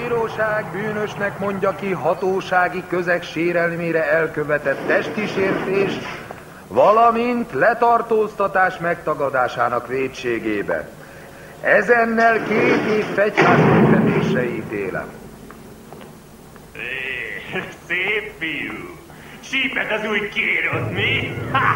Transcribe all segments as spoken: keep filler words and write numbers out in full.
bíróság bűnösnek mondja ki hatósági közeg sérelmére elkövetett testi sértés, valamint letartóztatás megtagadásának vétségében. Ezennel két év fegyházbüntetésre ítélem. É, szép fiú! Sípet az új kérod, mi?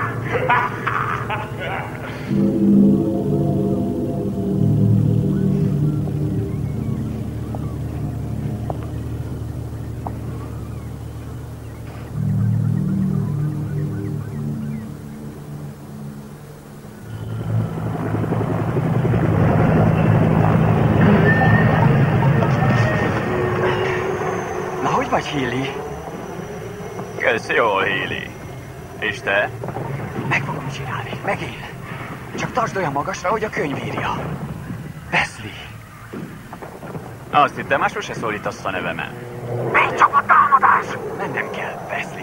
Vagy, Healy? Kösz jól, Healy. És te? Meg fogom csinálni, megél. Csak tartsd olyan magasra, hogy a könyv írja. Wesley. Azt hittem, már sose szólítasz a nevemen. Még csak a támadás! Mennem kell, Wesley.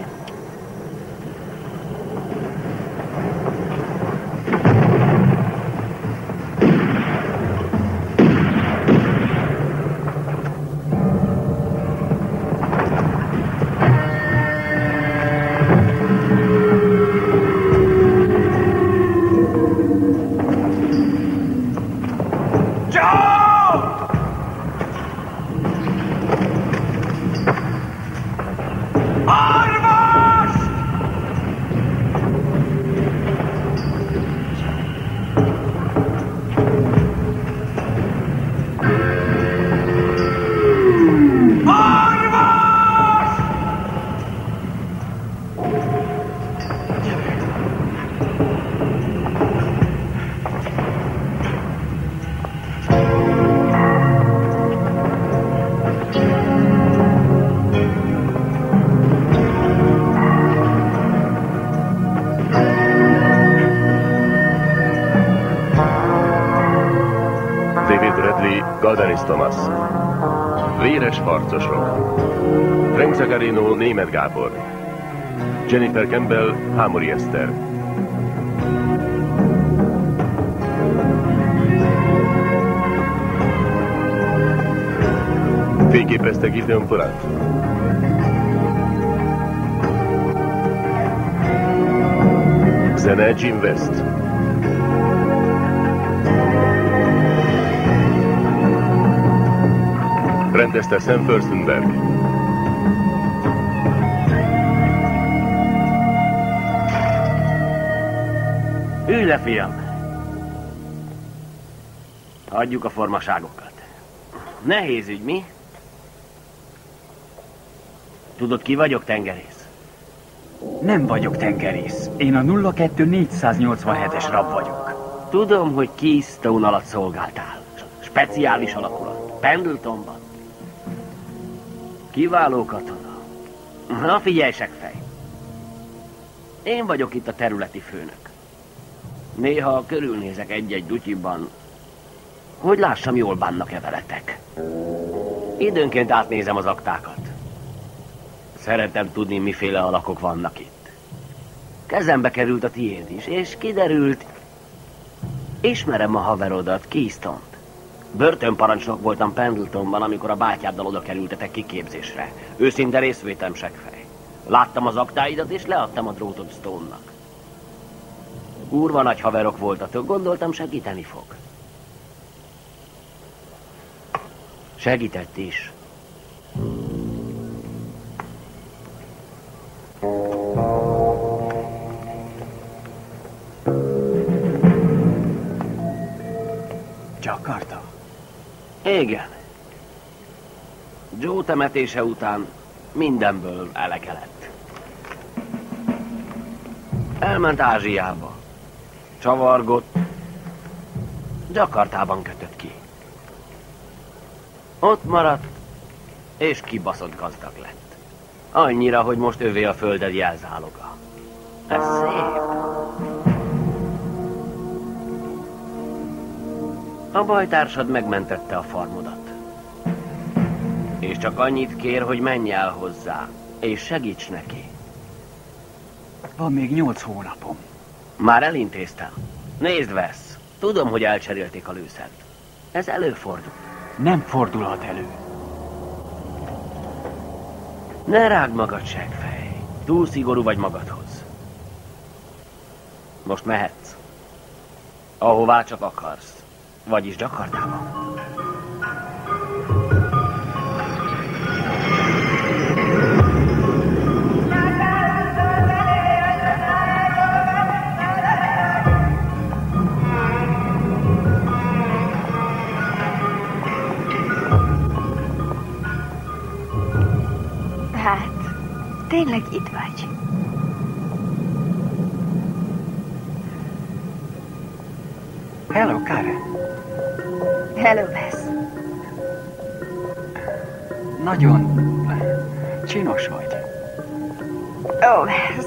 Galdenis Thomas. Véres harcosok. Frank Zaccarino, Németh Gábor. Jennifer Campbell, Hámori Eszter. Fényképezte Gideon Porat. Zene Jim West. Rendezte Sam Furstenberg. Ülj le, fiam! Adjuk a formaságokat. Nehéz ügy, mi? Tudod, ki vagyok, tengerész? Nem vagyok tengerész. Én a nulla kettő négyszáznyolcvanhetes rab vagyok. Tudom, hogy Keystone alatt szolgáltál. Speciális alakulat. Pendletonban. Kiváló katona. Na, figyelj, seggfej. Én vagyok itt a területi főnök. Néha körülnézek egy-egy dutyiban, hogy lássam, jól bánnak-e veletek. Időnként átnézem az aktákat. Szeretem tudni, miféle alakok vannak itt. Kezembe került a tiéd is, és kiderült, ismerem a haverodat, Keystone-t. Börtönparancsnok voltam Pendletonban, amikor a bátyáddal oda kerültetek kiképzésre. Őszinte részvétem, seggfej. Láttam az aktáidat, és leadtam a drótot Stone-nak. Kurva nagy haverok voltatok, gondoltam, segíteni fog. Segített is. Jakarta? Igen. Joe temetése után mindenből elege lett. Elment Ázsiába. Csavargott. Jakartában kötött ki. Ott maradt, és kibaszott gazdag lett. Annyira, hogy most övé a földed jelzáloga. Ez szép. A bajtársad megmentette a farmodat. És csak annyit kér, hogy menj el hozzá, és segíts neki. Van még nyolc hónapom. Már elintéztem. Nézd, Wes, tudom, hogy elcserélték a lőszert. Ez előfordul. Nem fordulhat elő. Ne rágd magad, seggfej. Túl szigorú vagy magadhoz. Most mehetsz. Ahová csak akarsz. Vagyis Jakartába. Hát, tényleg itt vagy. Hello, Karen. Hello, Wes. Nagyon csinos vagy. Ó, oh, Wes.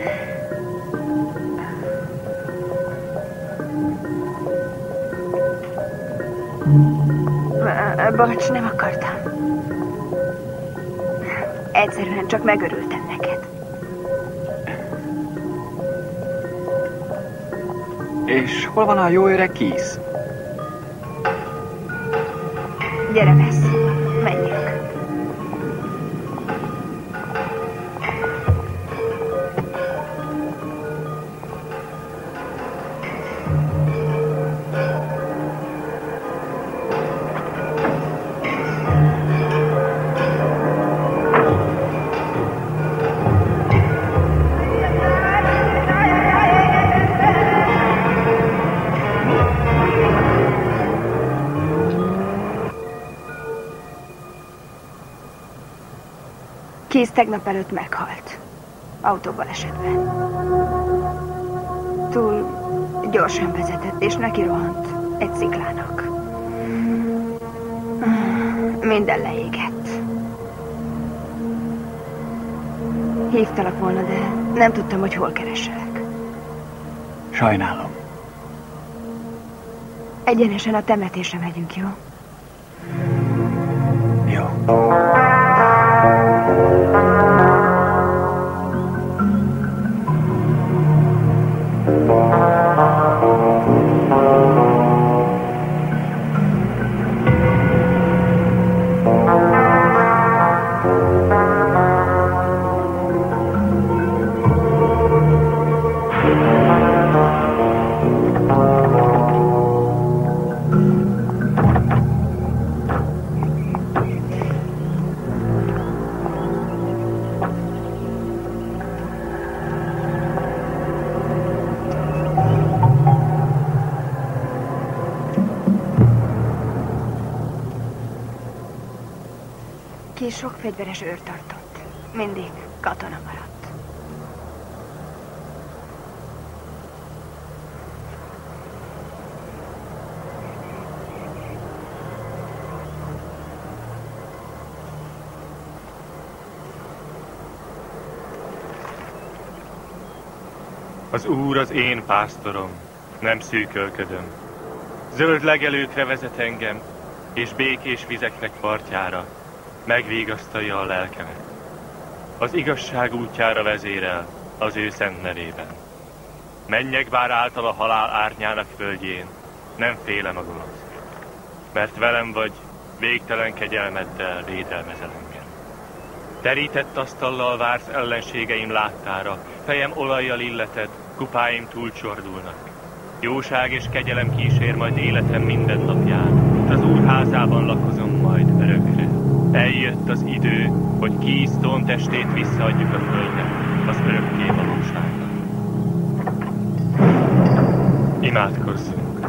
Bocs, nem akartam. Egyszerűen csak megörültem neked. És hol van a jó öreg Keith? Gyere, Wes. Menjünk. Keith tegnap előtt meghalt. Autóbalesetben. Túl gyorsan vezetett, és neki rohant egy sziklának. Minden leégett. Hívtalak volna, de nem tudtam, hogy hol keresselek. Sajnálom. Egyenesen a temetésre megyünk, jó? Jó. Keith sok fegyveres őr tartott. Mindig katona maradt. Az Úr az én pásztorom, nem szűkölködöm. Zöld legelőkre vezet engem, és békés vizeknek partjára. Megvigasztalja a lelkemet. Az igazság útjára vezérel, az ő szent nevében. Menjek bár által a halál árnyának földjén, nem félem a gonosz. Mert velem vagy, végtelen kegyelmeddel védelmezel engem. Terített asztallal vársz ellenségeim láttára, fejem olajjal illeted, kupáim túlcsordulnak. Jóság és kegyelem kísér majd életem minden napján, s az Úr házában lakozom majd örökre. Eljött az idő, hogy Keith testét visszaadjuk a földnek, az örökké valóságnak. Imádkozzunk.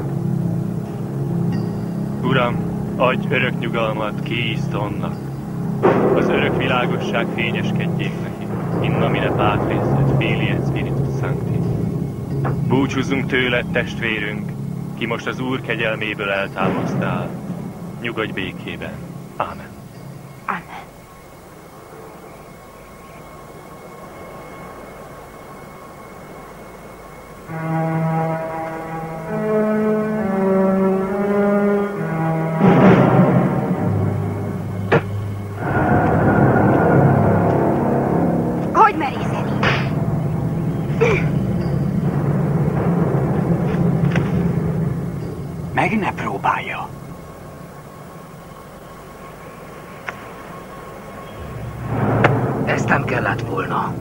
Uram, adj örök nyugalmat Keith-nak. Az örök világosság fényeskedjék neki. In nomine Patris et Filii et Spiritus Sancti. Búcsúzzunk tőled, testvérünk, ki most az Úr kegyelméből eltámasztál. Nyugodj békében. Ámen. Amen. Hogy merészed így? Meg ne próbálja. Ezt nem kellett volna.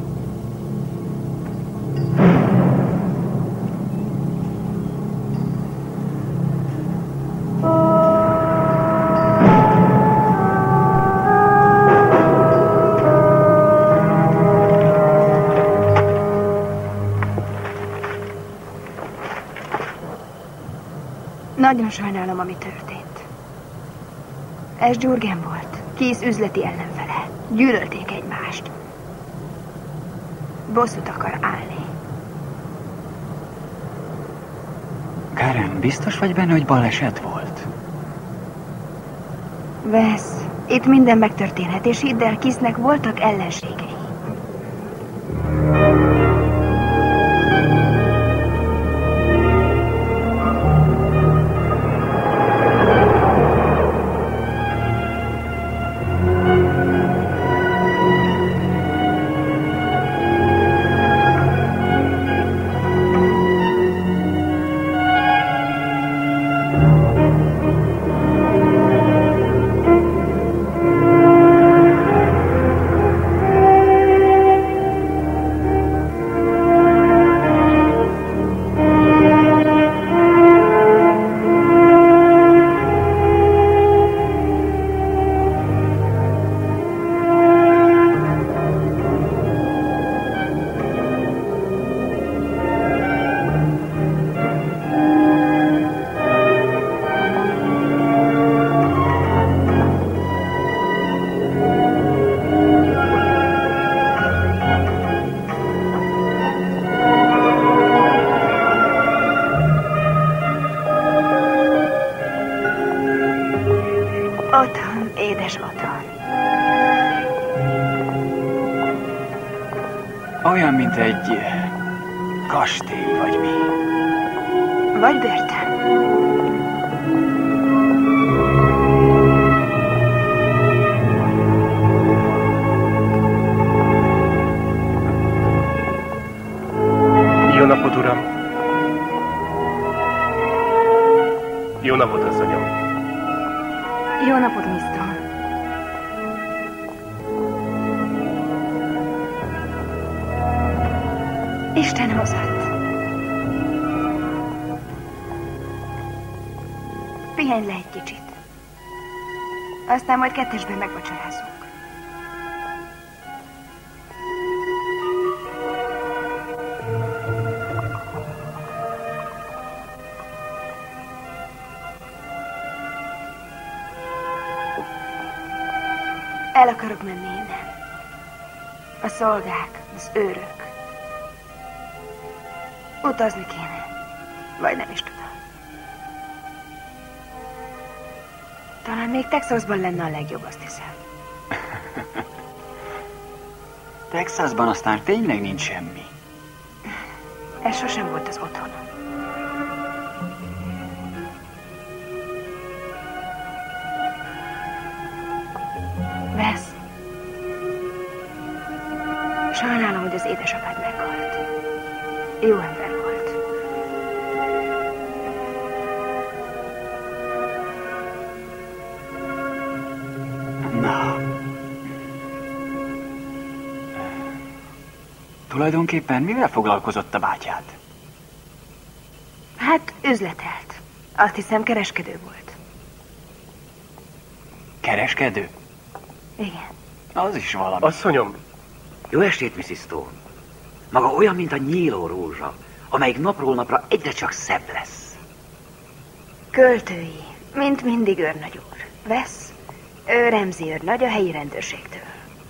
Nagyon sajnálom, ami történt. Ez Jürgen volt. Kész üzleti ellenfele. Gyűlölték egymást. Bosszút akar állni. Karen, biztos vagy benne, hogy baleset volt? Vesz, itt minden megtörténhet, és hidd el, Kisznek voltak ellenségei. Otthon, édes otthon. Olyan, mint egy kastély, vagy mi. Vagy börtön. Jó napot, uram! Jó napot, asszonyom! Jó napot, Miston. Isten hozott. Pihenj le egy kicsit. Aztán majd kettesben megvacsorázunk. El akarok menni innen. A szolgák, az őrök. Utazni kéne. Vagy nem is tudom. Talán még Texasban lenne a legjobb, azt hiszem. Texasban aztán tényleg nincs semmi. Ez sosem volt az otthonom. Vesz. Sajnálom, hogy az édesapád meghalt. Jó ember volt. Na. Tulajdonképpen mivel foglalkozott a bátyád? Hát, üzletelt. Azt hiszem, kereskedő volt. Kereskedő? Igen. Az is valami. Asszonyom! Jó estét, missus Stone. Maga olyan, mint a nyíló rózsa, amelyik napról napra egyre csak szebb lesz. Költői, mint mindig őrnagy úr. Vesz, ő Ramsey őrnagy a helyi rendőrségtől.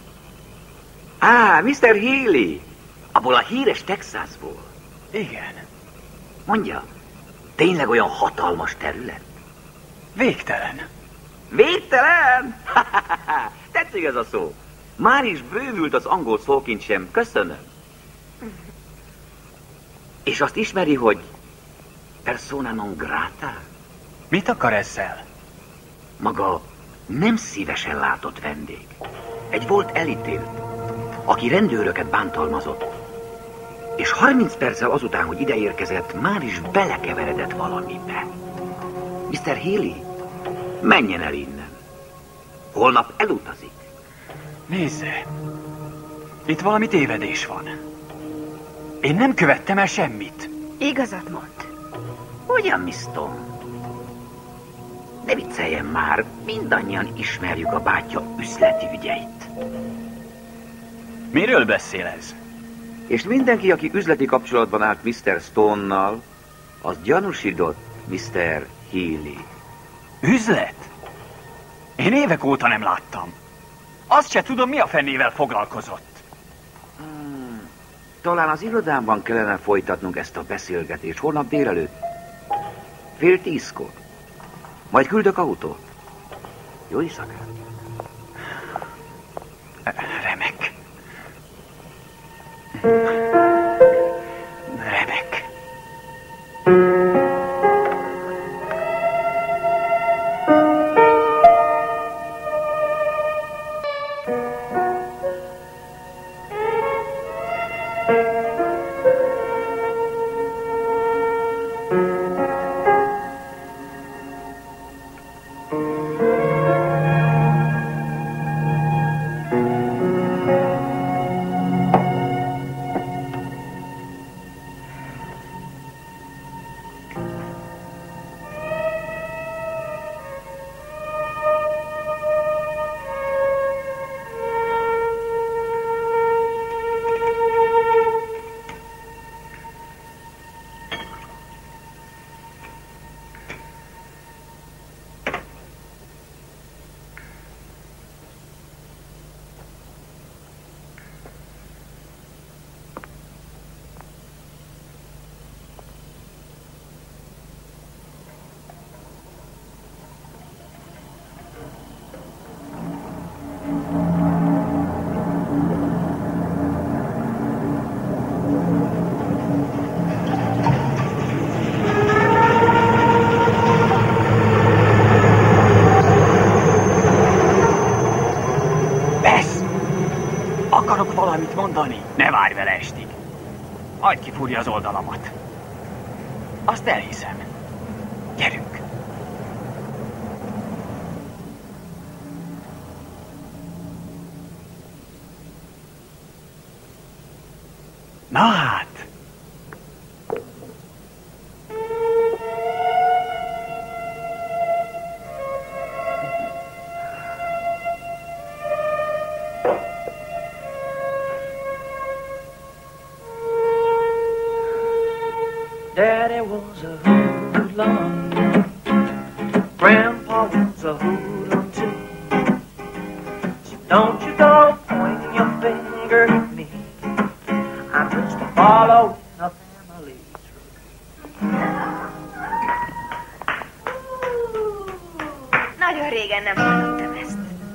Á, miszter Healy! Abból a híres Texasból. Igen. Mondja, tényleg olyan hatalmas terület? Végtelen. Végtelen? Tetszik ez a szó. Már is bővült az angol szókincsem, köszönöm. És azt ismeri, hogy persona non grata? Mit akar ezzel? Maga nem szívesen látott vendég. Egy volt elítélt, aki rendőröket bántalmazott. És harminc perccel azután, hogy ide érkezett, már is belekeveredett valamibe. miszter Healy, menjen el innen. Holnap elutazik. Nézze, Itt valami tévedés van. Én nem követtem el semmit. Igazat mond. Ugyan, Miss Tom. Ne vicceljen már, mindannyian ismerjük a bátyja üzleti ügyeit. Miről beszél ez? És mindenki, aki üzleti kapcsolatban állt miszter Stone-nal, az gyanúsított miszter Healy. Üzlet? Én évek óta nem láttam. Azt se tudom, mi a fennével foglalkozott. Hmm, talán az irodámban kellene folytatnunk ezt a beszélgetést holnap délelőtt. Fél tízkor. Majd küldök autót. Jó éjszakát. Remek. Remek. Mondani? Ne várj vele estig. Hagyd kifúrja az oldalamat. Azt elhiszem. Gyerünk. Na hát. Daddy was a hoodlum, Grandpa was a hoodlum too. So don't you go pointing your finger at me. I'm just a following a family tree. Nagyon régen nem hallottam ezt.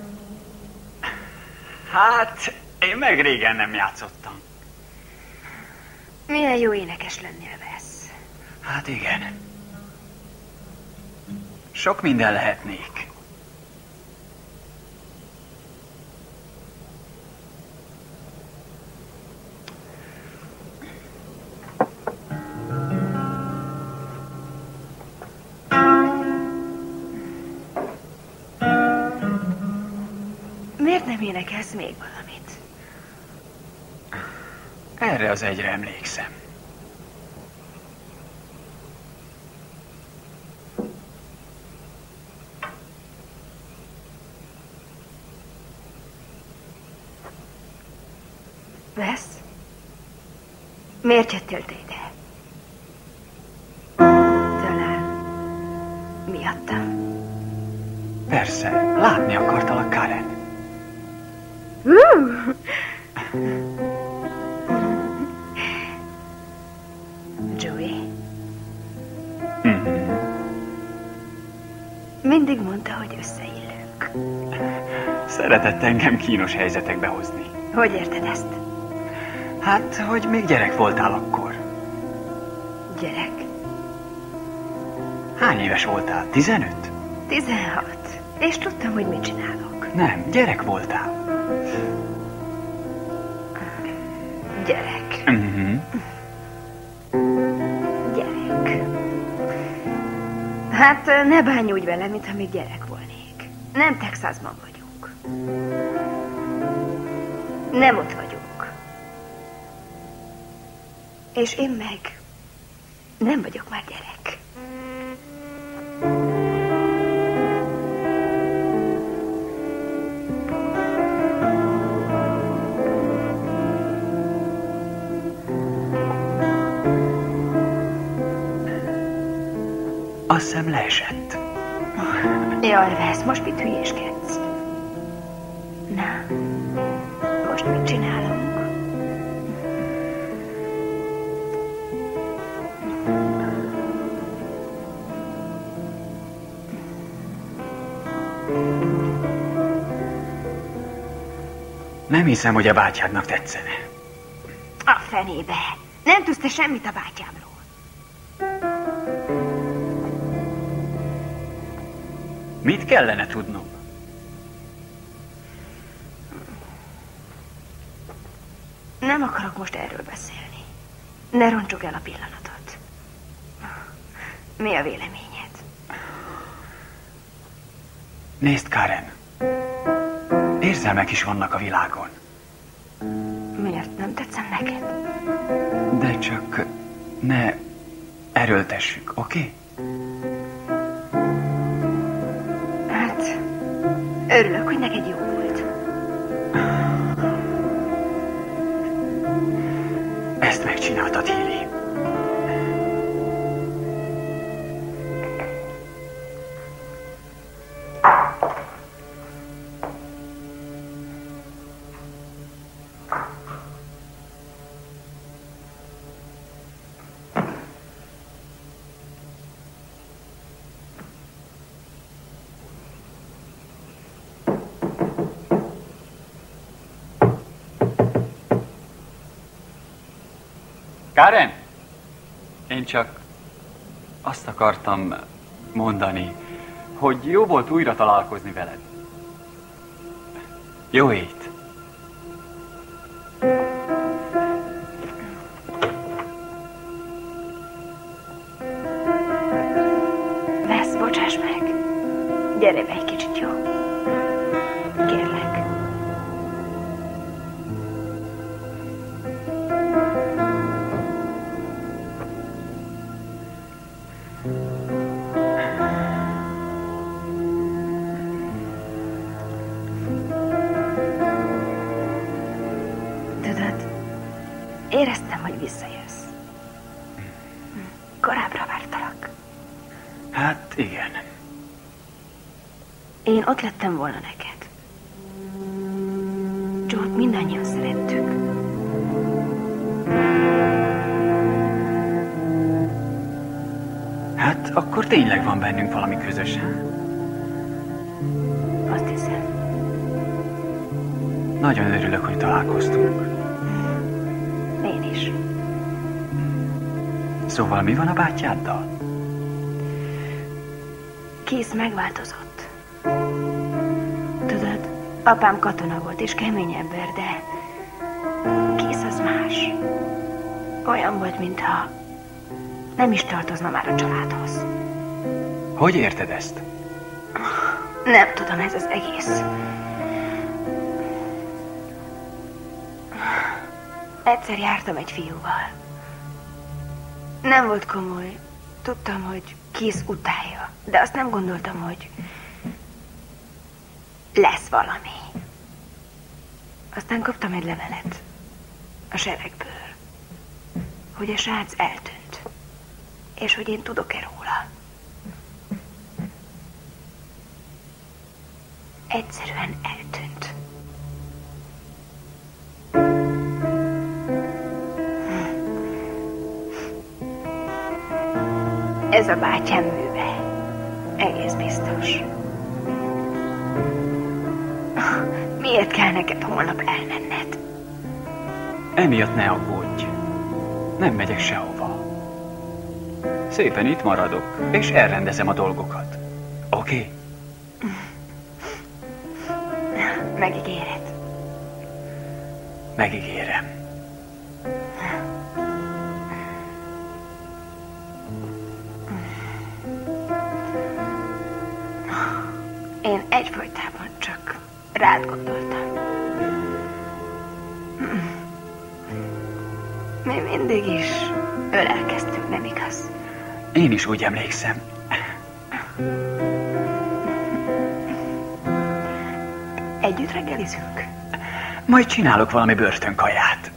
Hát, én meg régen nem játszottam. Milyen jó énekes lennél, Wes. Hát igen. Sok minden lehetnék. Miért nem énekelsz még valamit? Erre az egyre emlékszem. Wes? Miért jöttél te ide? Talán miattam? Persze, látni akartalak, Karen. Uh! Joey? Mm-hmm. Mindig mondta, hogy összeillünk. Szeretett engem kínos helyzetekbe hozni. Hogy érted ezt? Hát, hogy még gyerek voltál akkor. Gyerek? Hány éves voltál? Tizenöt? Tizenhat. És tudtam, hogy mit csinálok. Nem, gyerek voltál. Gyerek. Mm-hmm. Gyerek. Hát ne bánj úgy velem, mintha még gyerek volnék. Nem Texasban vagyunk. Nem ott vagyunk. És én meg nem vagyok már gyerek. Azt hiszem leesett. Jaj, Vesz, most mit hülyéskedsz? Na, most mit csinálunk? Nem hiszem, hogy a bátyádnak tetszene. A fenébe. Nem tudsz te semmit a bátyámról. Mit kellene tudnom? Nem akarok most erről beszélni. Ne roncsuk el a pillanatot. Mi a véleményed? Nézd, Karen. Érzelmek is vannak a világon. Miért nem tetszem neked? De csak ne erőltessük, oké? Hát, örülök, hogy neked jó volt. Ezt megcsináltad, Healy. Karen? Én csak azt akartam mondani, hogy jó volt újra találkozni veled. Jó ét! Vesz, bocsáss meg. Gyere be egy kicsit, jó? Kérlek. Éreztem, hogy visszajössz. Korábbra vártalak. Hát igen. Én ott lettem volna neked. Joe-t mindannyian szerettük. Hát akkor tényleg van bennünk valami közös, ha? Azt hiszem. Nagyon örülök, hogy találkoztunk. Én is. Szóval mi van a bátyáddal? Keith megváltozott. Tudod, apám katona volt és kemény ember, de Keith az más. Olyan volt, mintha nem is tartozna már a családhoz. Hogy érted ezt? Nem tudom, ez az egész. Egyszer jártam egy fiúval. Nem volt komoly. Tudtam, hogy Keith utálja, de azt nem gondoltam, hogy lesz valami. Aztán kaptam egy levelet a seregből, hogy a srác eltűnt, és hogy én tudok-e róla. Egyszerűen eltűnt. Ez a bátyám műve. Egész biztos. Miért kell neked holnap elmenned? Emiatt ne aggódj. Nem megyek sehova. Szépen itt maradok, és elrendezem a dolgokat. Oké? Okay? Megígéred? Megígérem. Én egyfolytában csak rád gondoltam. Mi mindig is ölelkeztünk, nem igaz? Én is úgy emlékszem. Együtt reggelizünk? Majd csinálok valami börtönkaját.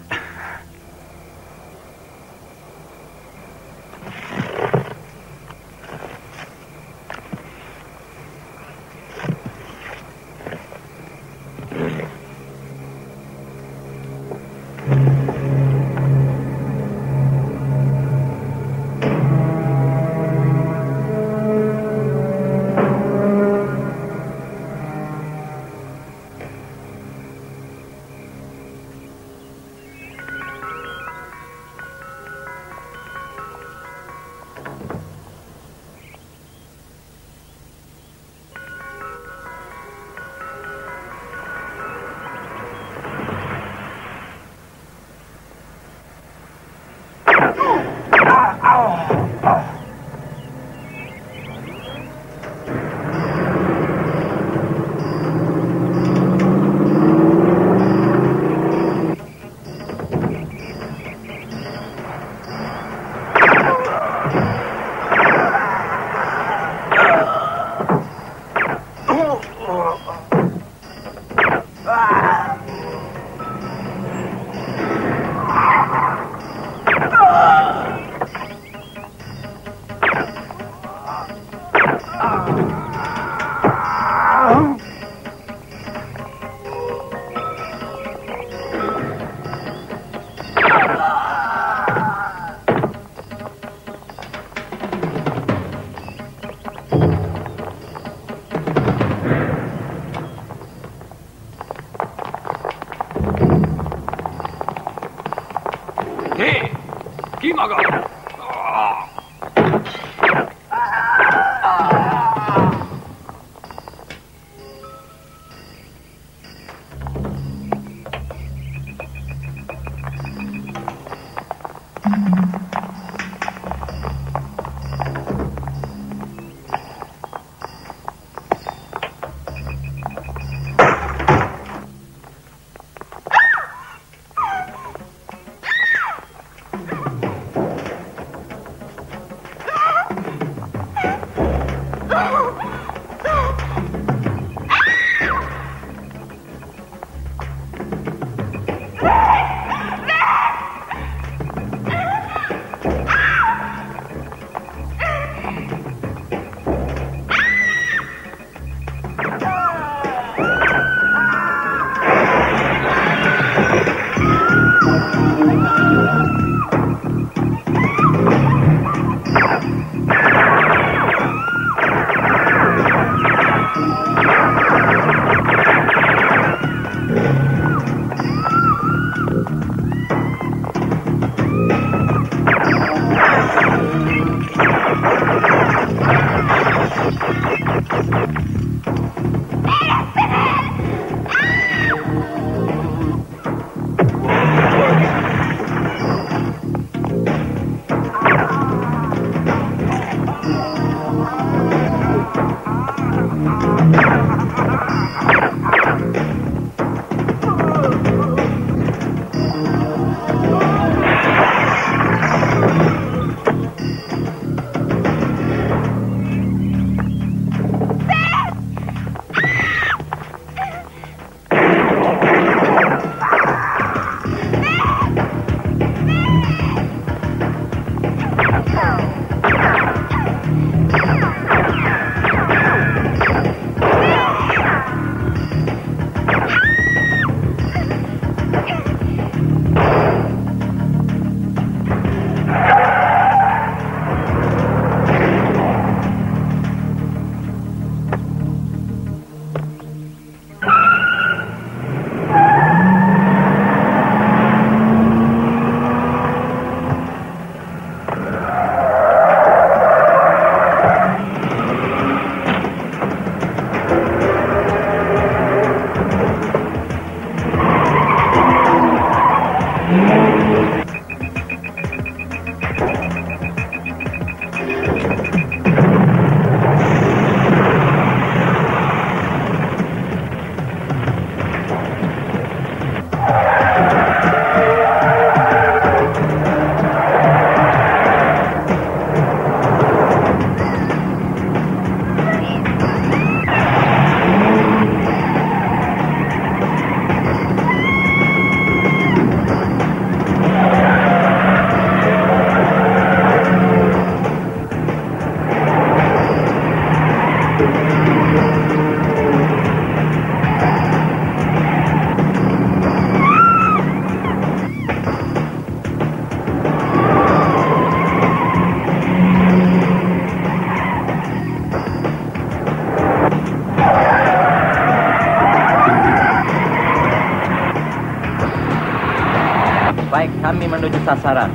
Baik, kami menuju sasaran.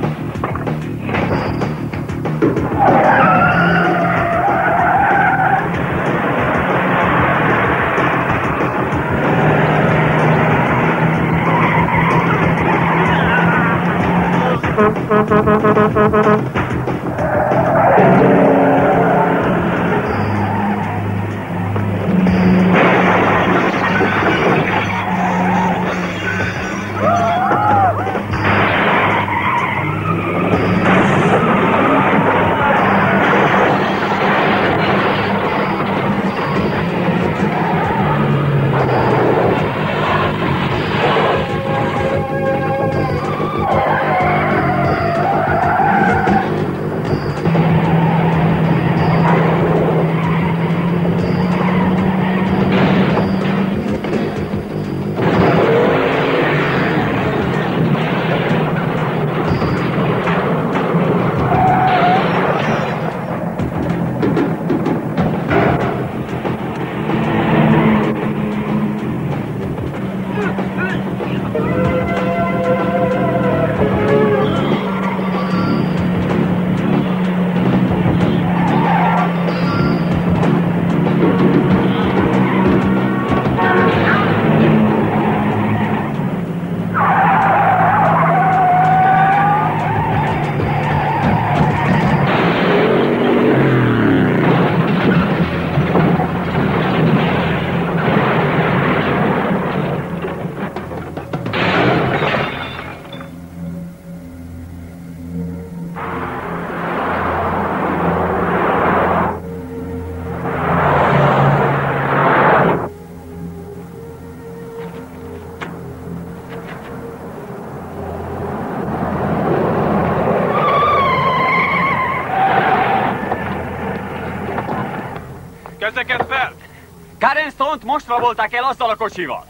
Kezeket fel! Karen Stone-t most rabolták el azzal a kocsival.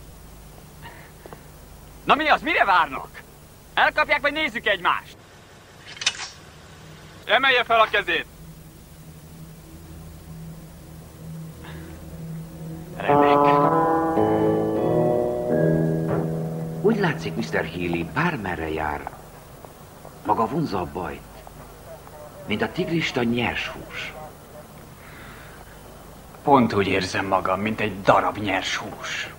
Na mi az, mire várnak? Elkapják, vagy nézzük egymást? Emelje fel a kezét! Remek. Úgy látszik, miszter Healy, bármerre jár, maga vonza a bajt, mint a tigrista nyers hús. Pont úgy érzem magam, mint egy darab nyers hús.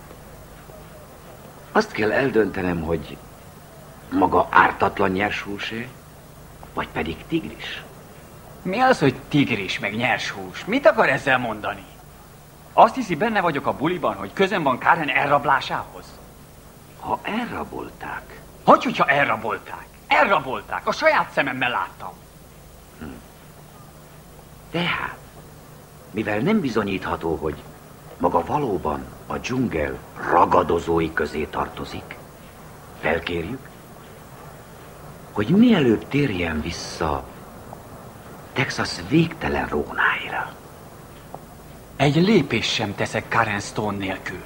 Azt kell eldöntenem, hogy maga ártatlan nyers húsé, vagy pedig tigris. Mi az, hogy tigris meg nyers hús? Mit akar ezzel mondani? Azt hiszi, benne vagyok a buliban, hogy közön van Karen elrablásához? Ha elrabolták... Hogy, hogyha elrabolták? Elrabolták, a saját szememmel láttam. Hm. Tehát, mivel nem bizonyítható, hogy maga valóban a dzsungel ragadozói közé tartozik, felkérjük, hogy mielőbb térjen vissza Texas végtelen rónáira. Egy lépés sem teszek Karen Stone nélkül.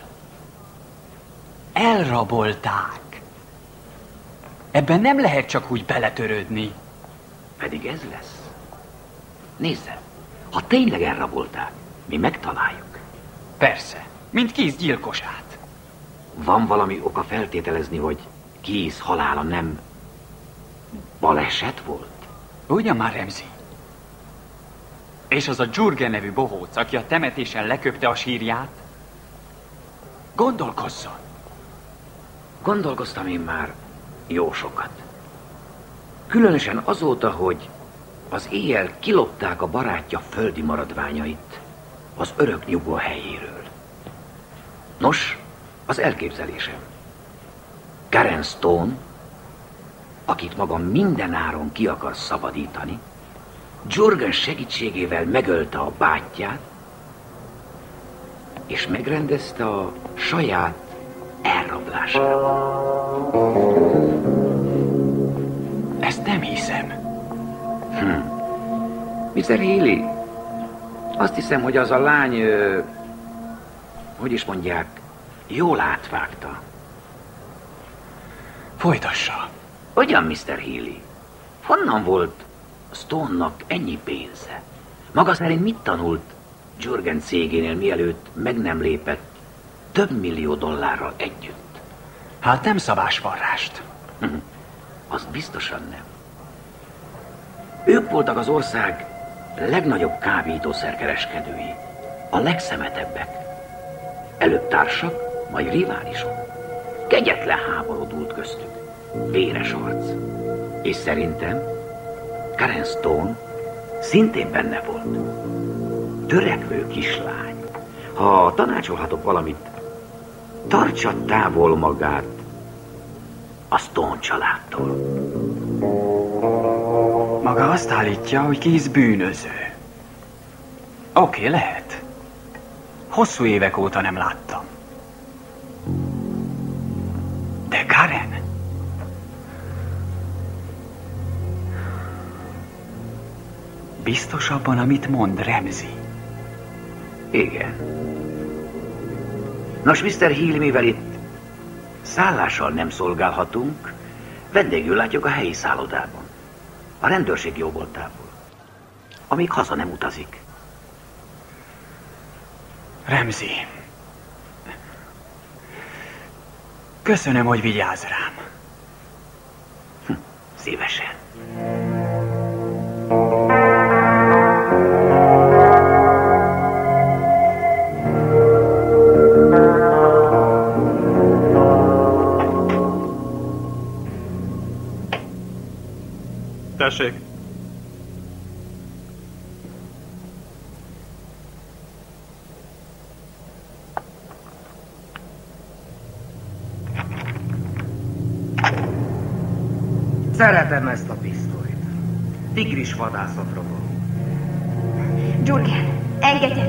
Elrabolták. Ebben nem lehet csak úgy beletörődni. Pedig ez lesz. Nézze, ha tényleg elrabolták, mi megtaláljuk. Persze, mint Keith gyilkosát. Van valami oka feltételezni, hogy Keith halála nem baleset volt? Ugyan már, Ramsey. És az a Jurgen nevű bohóc, aki a temetésen leköpte a sírját? Gondolkozzon. Gondolkoztam én már jó sokat. Különösen azóta, hogy az éjjel kilopták a barátja földi maradványait az örök nyugvó helyéről. Nos, az elképzelésem. Karen Stone, akit maga mindenáron ki akar szabadítani, Jurgen segítségével megölte a bátyját, és megrendezte a saját elrablását. Ezt nem hiszem. Hm. miszter Healy, azt hiszem, hogy az a lány, ö, hogy is mondják, jól átvágta. Folytassa. Ugyan, miszter Healy, honnan volt Stone-nak ennyi pénze? Maga szerint mit tanult Jurgen cégénél, mielőtt meg nem lépett több millió dollárral együtt? Hát nem szabásvarrást. Az biztosan nem. Ők voltak az ország legnagyobb kábítószerkereskedői, a legszemetebbek. Előbb társak, majd riválisok. Kegyetlen háború dúlt köztük. Véres arc. És szerintem Karen Stone szintén benne volt. Törekvő kislány. Ha tanácsolhatok valamit, tartsa távol magát a Stone családtól. Maga azt állítja, hogy Keith bűnöző. Oké, okay, lehet. Hosszú évek óta nem láttam. De Karen? Biztos abban, amit mond Ramsey? Igen. Nos, miszter Hill, mivel itt szállással nem szolgálhatunk, vendégül látjuk a helyi szállodában. A rendőrség jó voltából. Amíg haza nem utazik. Ramsey. Köszönöm, hogy vigyáz rám. Hm, szívesen. Tessék. Szeretem ezt a pisztolyt. Tigris vadászatra való. Julian, engedjen!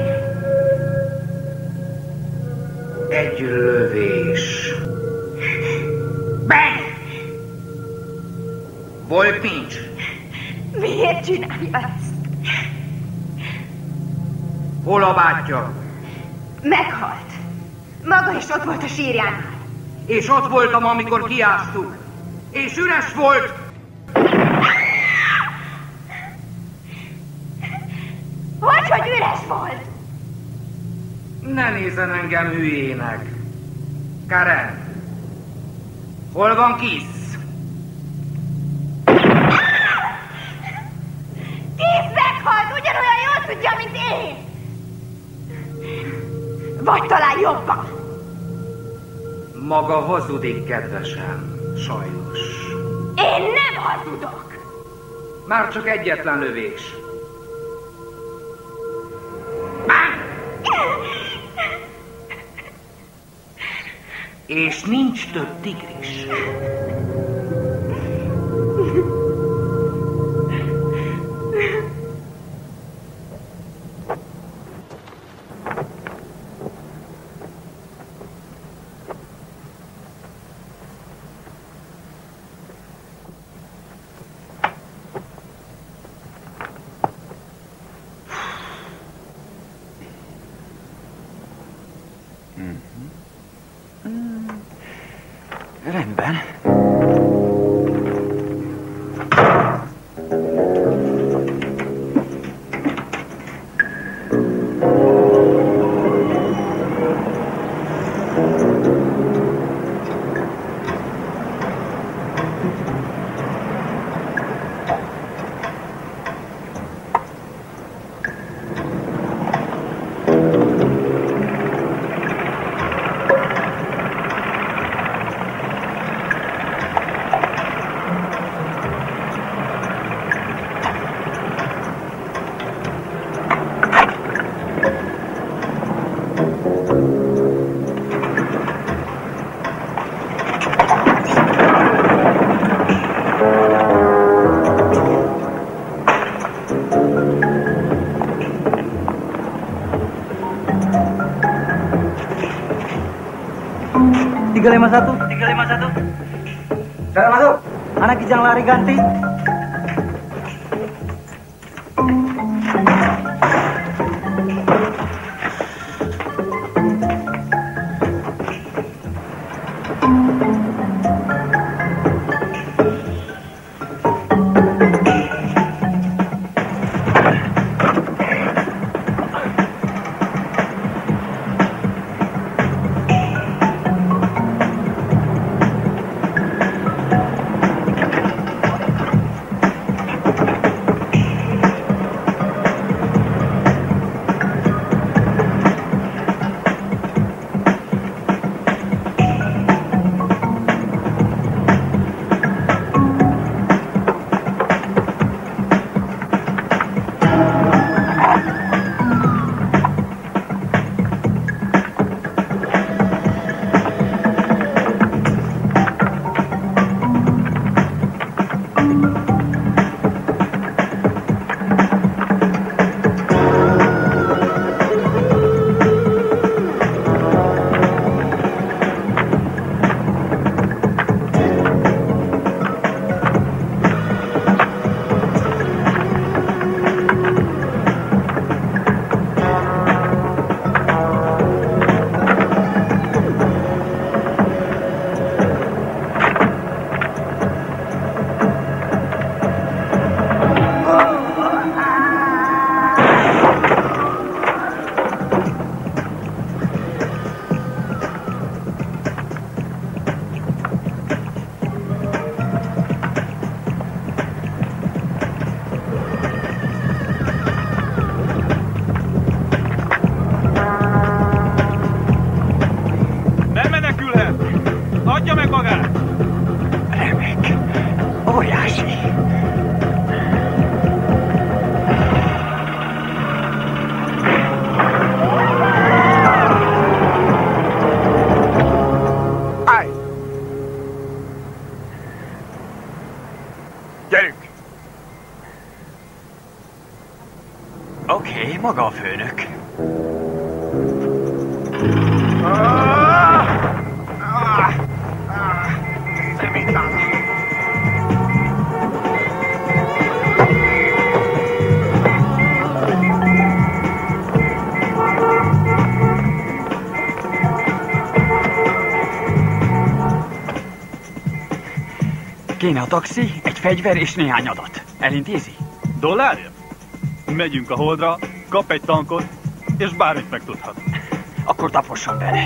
Egy lövés. Bang! Volt nincs. Miért csinálja ezt? Hol a bátyja? Meghalt. Maga is ott volt a sírjánál. És ott voltam, amikor kiáztuk. És üres volt. Hogy, hogy üres volt? Ne nézzen engem hülyének. Karen, hol van Keith? Keith meghalt, ugyanolyan jól tudja, mint én. Vagy talán jobban. Maga hazudik, kedvesem. Sajnos. Én nem hazudok. Már csak egyetlen lövés. És nincs több tigris. Rendben. tiga lima satu tiga lima satu Cara masuk. Anak kijang lari ganti. taxi. Állj! Gyerünk! Oké, okay, maga a főnök. Kéne a taxi, egy fegyver és néhány adat. Elintézi? Dollárért? Megyünk a Holdra, kap egy tankot, és bármit megtudhat. Akkor taposson bele.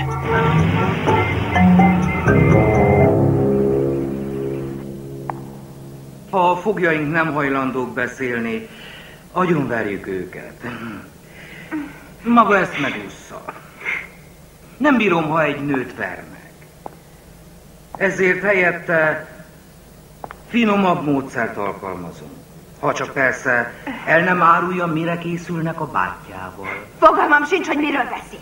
Ha a fogjaink nem hajlandók beszélni, agyonverjük őket. Maga ezt megúszza. Nem bírom, ha egy nőt vernek. Ezért helyette finomabb módszert alkalmazunk. Ha csak persze el nem árulja, mire készülnek a bátyjával. Fogalmam sincs, hogy miről beszél.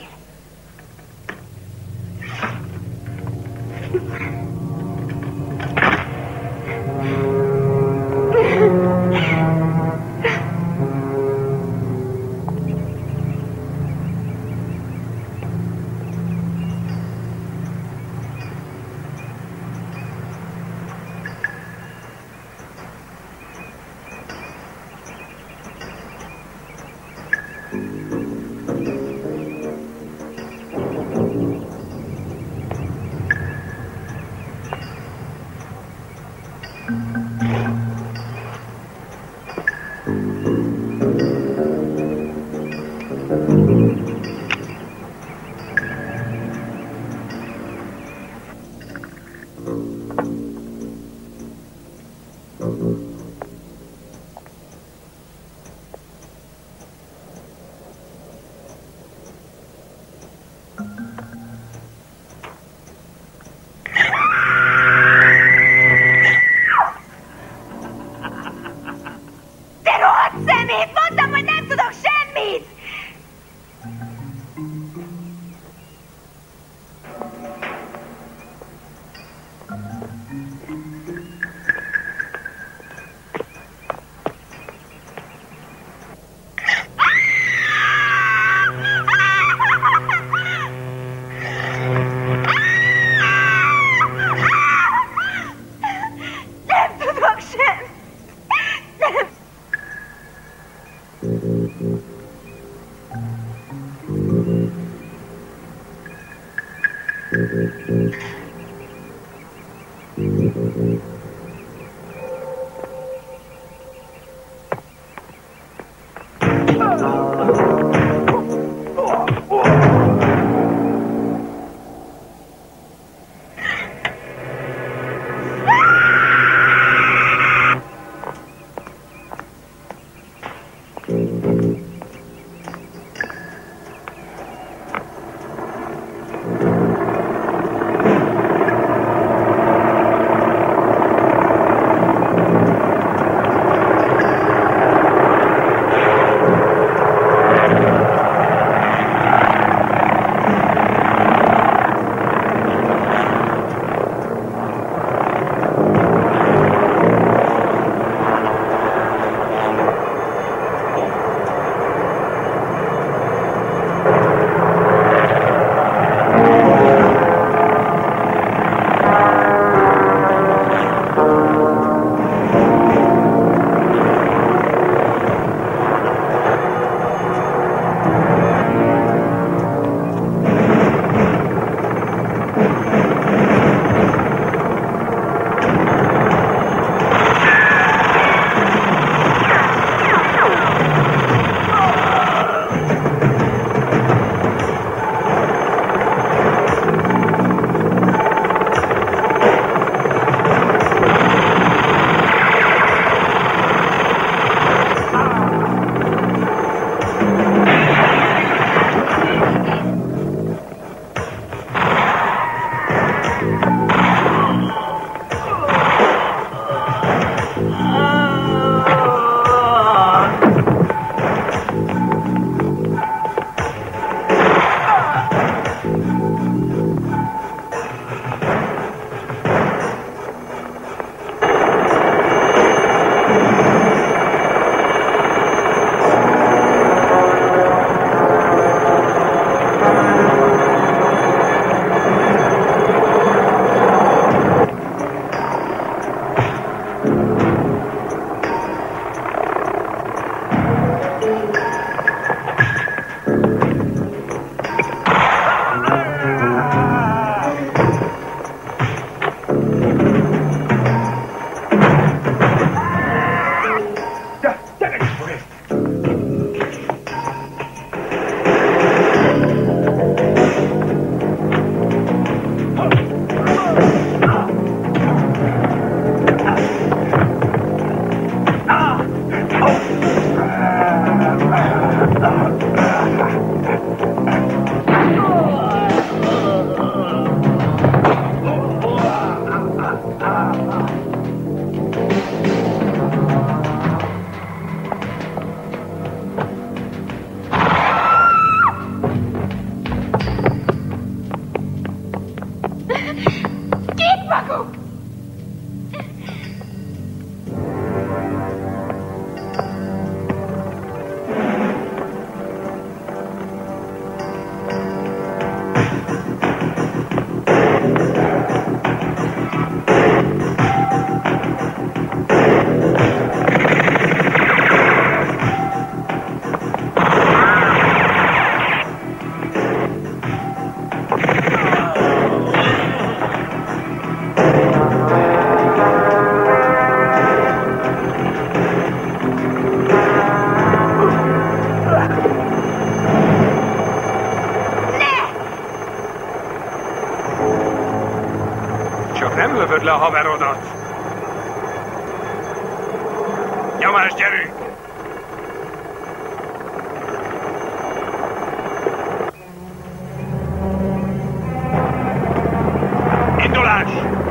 Thank you. maguk! Le a haverodat. Nyomás, gyerünk! Indulás!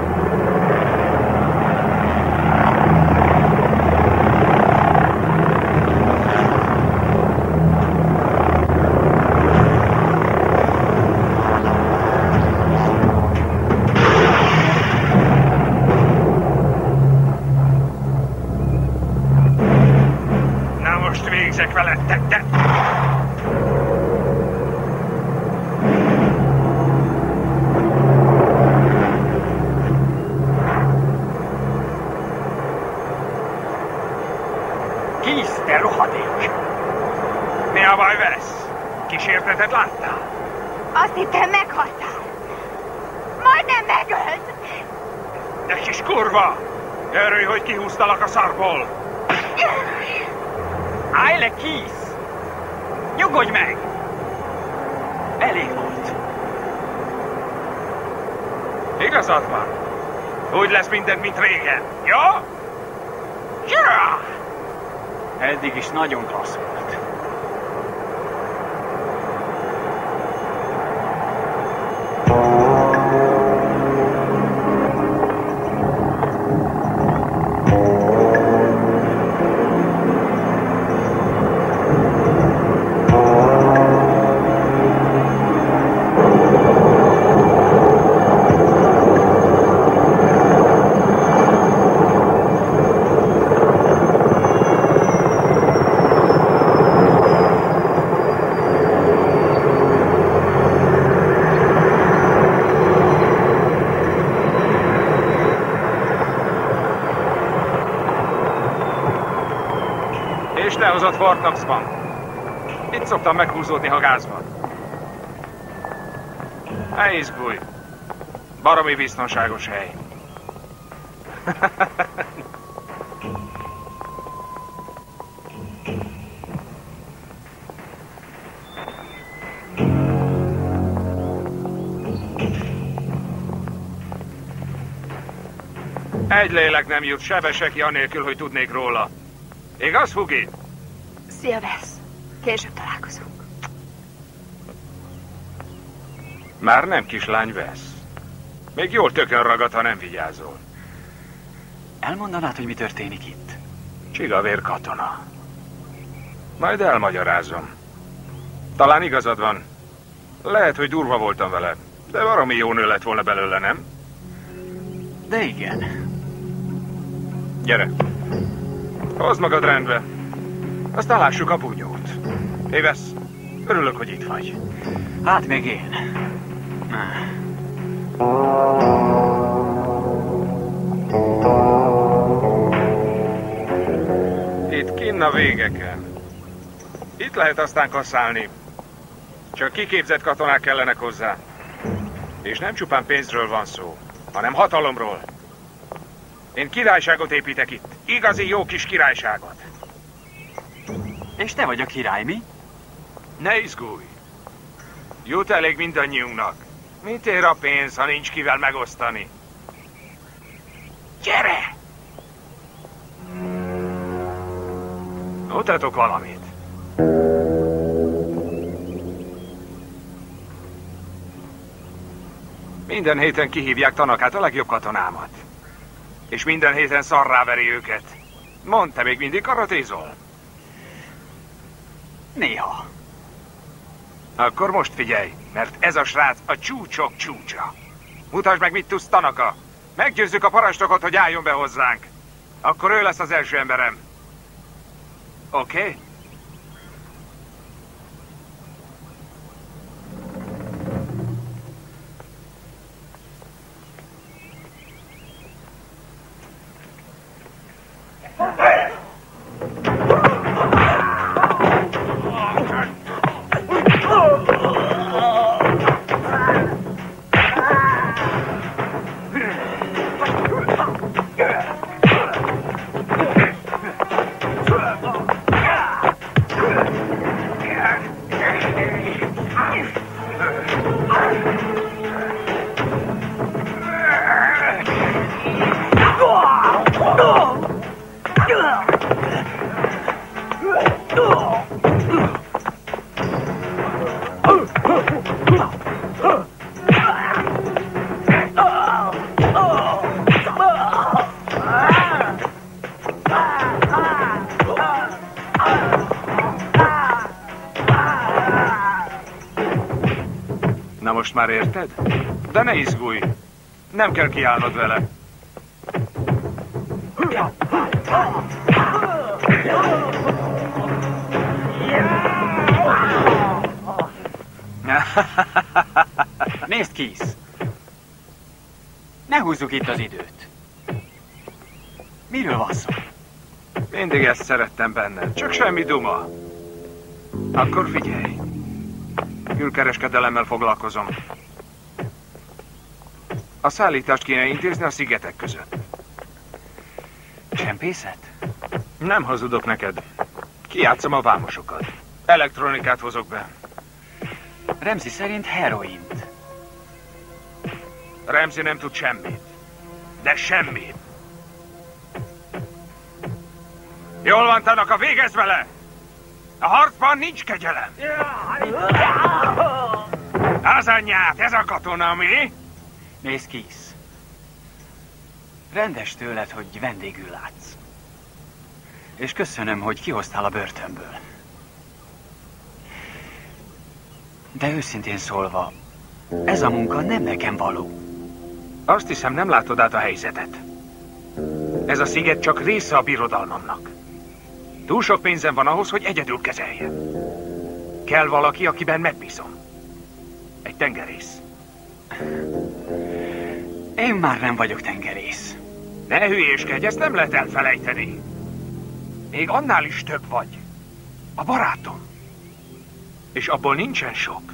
Kísértetet láttál? Azt hittem, meghaltál. Majdnem megölt. De kis kurva! Örülj, hogy kihúztalak a szarból! Állj le, Keith! Nyugodj meg! Elég volt. Igazad van. Úgy lesz minden, mint régen. Jó? Ja! Eddig is nagyon klassz volt. Lehozott Fort Knoxban. Itt szoktam meghúzódni, ha gáz van. Ne izgulj. Baromi biztonságos hely. Egy lélek nem jut sebesek, anélkül, hogy tudnék róla. Igaz, Fugi? Szia, Wes. Később találkozunk. Már nem kislány, Wes. Még jól tökön ragad, ha nem vigyázol. Elmondanád, hogy mi történik itt? Csigavér katona. Majd elmagyarázom. Talán igazad van. Lehet, hogy durva voltam vele, de valami jó nő lett volna belőle, nem? De igen. Gyere. Hozd magad rendbe. Aztán lássuk a bunyót. Hé, Wes, örülök, hogy itt vagy. Hát még én. Itt kinn a végeken. Itt lehet aztán kaszálni. Csak kiképzett katonák kellenek hozzá. És nem csupán pénzről van szó, hanem hatalomról. Én királyságot építek itt. Igazi jó kis királyságot. És te vagy a király, mi? Ne izgulj. Jut elég mindannyiunknak. Mit ér a pénz, ha nincs kivel megosztani? Gyere! Mutatok valamit. Minden héten kihívják Tanakát, a legjobb katonámat. És minden héten szarráveri őket. Mondd, te még mindig karatézol? Néha. Akkor most figyelj, mert ez a srác a csúcsok csúcsa. Mutasd meg, mit tudsz, Tanaka. Meggyőzzük a parancsnokot, hogy álljon be hozzánk. Akkor ő lesz az első emberem. Oké? Okay? Na most már érted? De ne izgulj! Nem kell kiállnod vele. Nézd, Keith! Ne húzzuk itt az időt. Miről van szó? Mindig ezt szerettem benned, csak semmi duma. Akkor figyelj. Külkereskedelemmel foglalkozom. A szállítást kéne intézni a szigetek között. Csempészet? Nem hazudok neked. Kijátszom a vámosokat. Elektronikát hozok be. Ramsey szerint heroint. Ramsey nem tud semmit. De semmit. Jól van, Tanaka, végezz vele! A harcban nincs kegyelem. Az anyját, ez a katona, mi? Nézd, Keith. Rendes tőled, hogy vendégül látsz. És köszönöm, hogy kihoztál a börtönből. De őszintén szólva, ez a munka nem nekem való. Azt hiszem, nem látod át a helyzetet. Ez a sziget csak része a birodalmamnak. Túl sok pénzem van ahhoz, hogy egyedül kezeljem. Kell valaki, akiben megbízom. Egy tengerész. Én már nem vagyok tengerész. Ne hülyéskedj, ezt nem lehet elfelejteni. Még annál is több vagy. A barátom. És abból nincsen sok.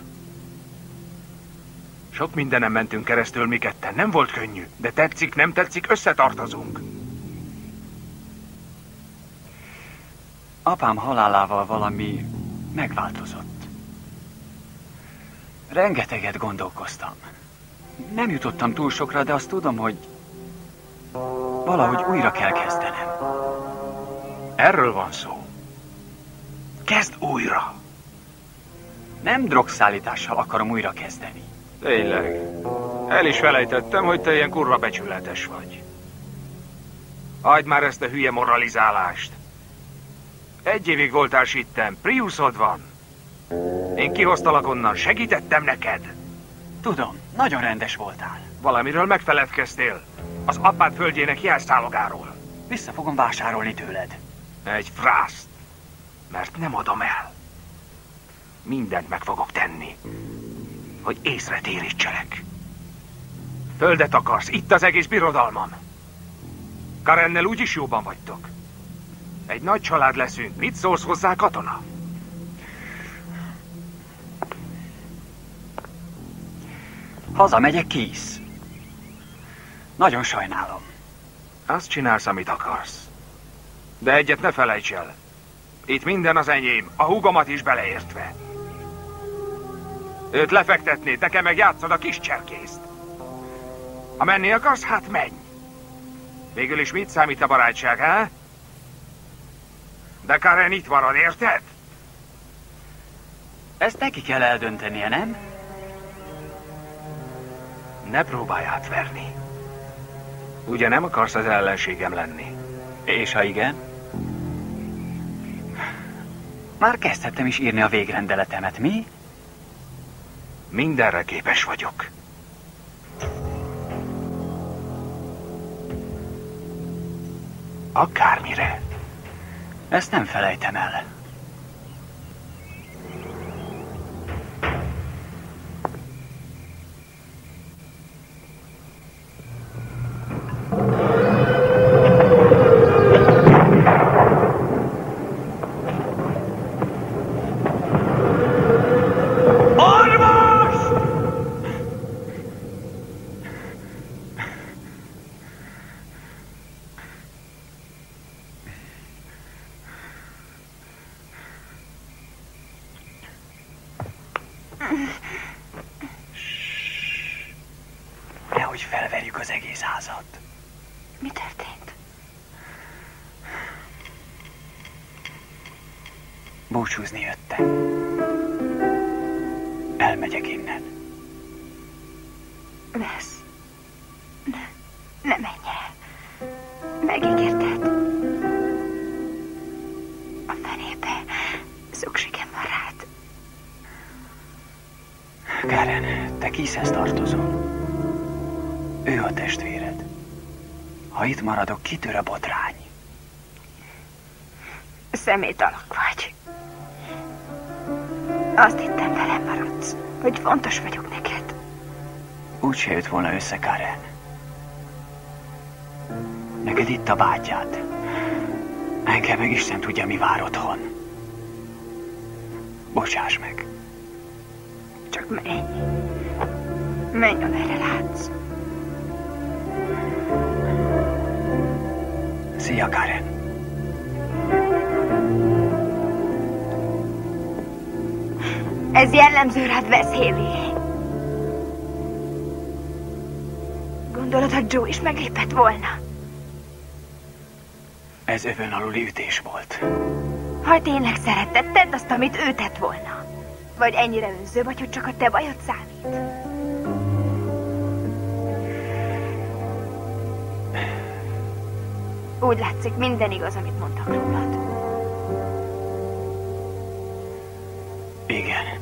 Sok mindenem mentünk keresztül mi ketten. Nem volt könnyű, de tetszik, nem tetszik, összetartozunk. Apám halálával valami megváltozott. Rengeteget gondolkoztam. Nem jutottam túl sokra, de azt tudom, hogy valahogy újra kell kezdenem. Erről van szó. Kezd újra. Nem drogszállítással akarom újra kezdeni. Tényleg. El is felejtettem, hogy te ilyen kurva becsületes vagy. Hagyd már ezt a hülye moralizálást. Egy évig voltál sitten, Priusod van. Én kihoztalak onnan, segítettem neked. Tudom, nagyon rendes voltál. Valamiről megfeledkeztél. Az apád földjének jelszálogáról. Vissza fogom vásárolni tőled. Egy frászt. Mert nem adom el. Mindent meg fogok tenni, hogy észre térítselek. Földet akarsz, itt az egész birodalmam. Karennel úgyis jóban vagytok. Egy nagy család leszünk. Mit szólsz hozzá, katona? Hazamegyek, Keith. Nagyon sajnálom. Azt csinálsz, amit akarsz. De egyet ne felejts el. Itt minden az enyém, a húgomat is beleértve. Őt lefektetnéd, nekem meg játszod a kis cserkészt. Ha menni akarsz, hát menj. Végül is mit számít a barátság, há? De Karen itt marad, érted? Ezt neki kell eldöntenie, nem? Ne próbálj átverni. Ugye nem akarsz az ellenségem lenni? És ha igen? Már kezdhettem is írni a végrendeletemet, mi? Mindenre képes vagyok. Akármire. Ezt nem felejtem el. Nehogy felverjük az egész házat. Mi történt? Búcsúzni jöttem. Elmegyek innen. Vesz. Ne, ne menj el. Megígérted. A fenébe szükségem van rád. Karen, te kiszhez tartozol. Ő a testvéred. Ha itt maradok, kitör a botrány. Szemét alak vagy. Azt hittem, velem maradsz, hogy fontos vagyok neked. Úgy se jött volna össze, Karen. Neked itt a bátyád. Engem meg Isten tudja, mi vár otthon. Bocsáss meg. Csak menj. Menj, amerre látsz. Szia, Karen. Ez jellemző rád, Wes Haley. Gondolod, hogy Joe is meglépett volna? Ez övön aluli ütés volt. Ha tényleg szeretted, tedd azt, amit ő tett volna. Vagy ennyire önző vagy, hogy csak a te bajod számít. Úgy látszik, minden igaz, amit mondtak rólad. Igen.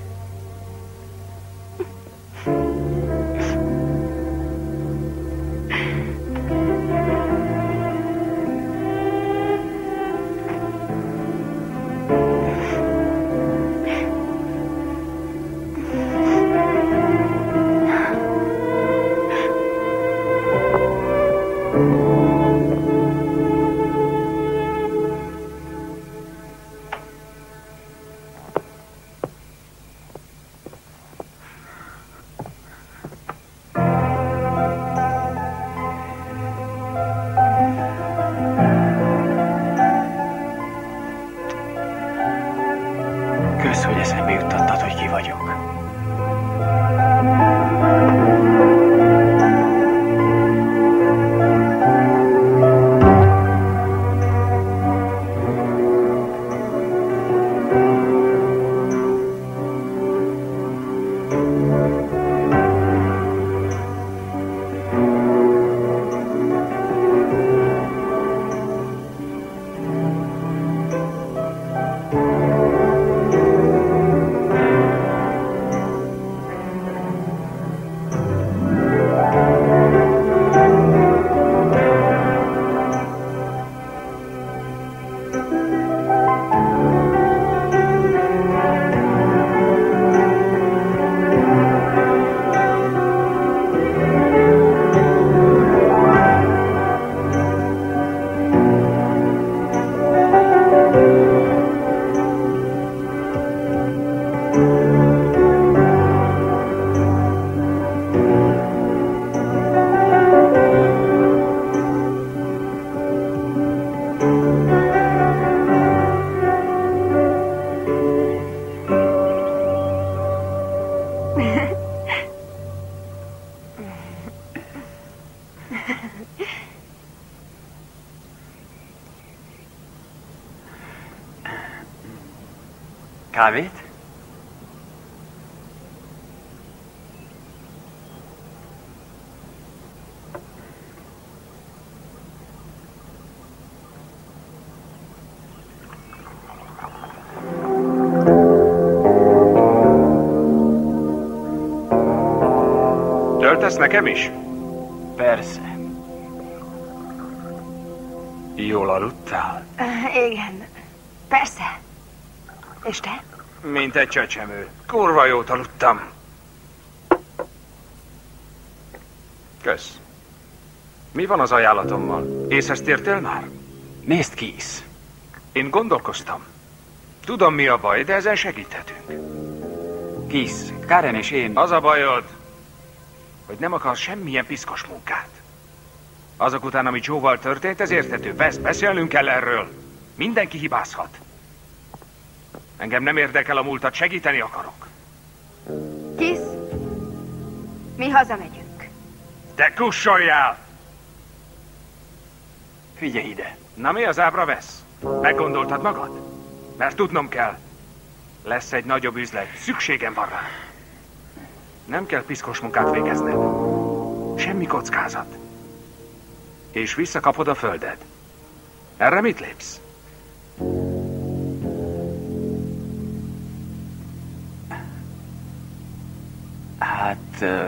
Kösz, hogy eszembe juttattad, hogy ki vagyok. Kávét? Töltesz nekem is? Persze. Jól aludtál? Uh, igen, persze. És te? Mint egy csecsemő. Kurva jót aludtam. Kösz. Mi van az ajánlatommal? Észhez tértél már? Nézd, Keith. Én gondolkoztam. Tudom, mi a baj, de ezen segíthetünk. Keith, Karen és én... Az a bajod, hogy nem akarsz semmilyen piszkos munkát. Azok után, ami Joe-val történt, ez érthető. Vesz, beszélnünk kell erről. Mindenki hibázhat. Engem nem érdekel a múltat, segíteni akarok. Keith, mi hazamegyünk. Te kussoljál! Figyelj ide. Na mi az ábra vesz? Meggondoltad magad? Mert tudnom kell. Lesz egy nagyobb üzlet. Szükségem van rá. Nem kell piszkos munkát végezned. Semmi kockázat. És visszakapod a földet. Erre mit lépsz? Hát... Uh,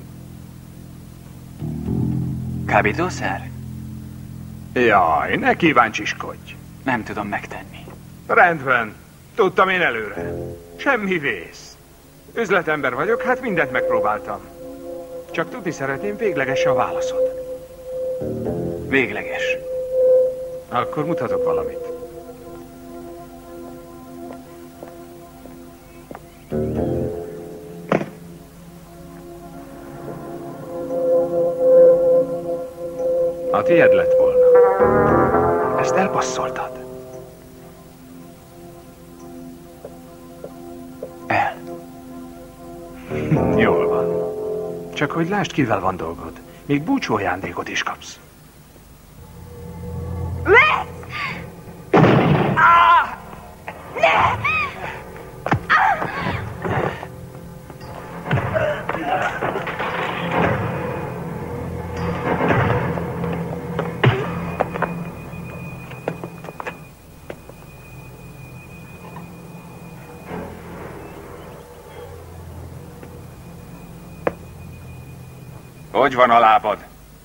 kábítószer? Jaj, ne kíváncsiskodj. Nem tudom megtenni. Rendben. Tudtam én előre. Semmi vész. Üzletember vagyok, hát mindent megpróbáltam. Csak tudni szeretném, végleges a válaszod. Végleges. Akkor mutatok valamit. A tiéd lett volna. Ezt elpasszoltad. El. Jól van. Csak hogy lásd, kivel van dolgod. Még búcsú ajándékot is kapsz. Vesz! Ah! Ne! Hogy van a lábad?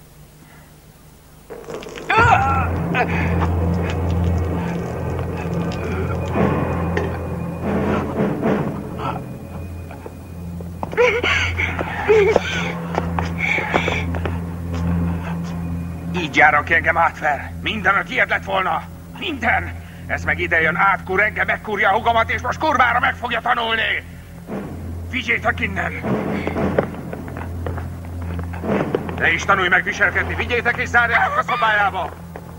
Így jár, aki engem átver. Minden a tiéd lett volna. Minden. Ez meg ide jön, átkur engem, megkúrja a hugamat, és most kurvára meg fogja tanulni. Vigyétek innen. Te is tanulj meg viselkedni. Vigyétek és zárjátok a szobájába.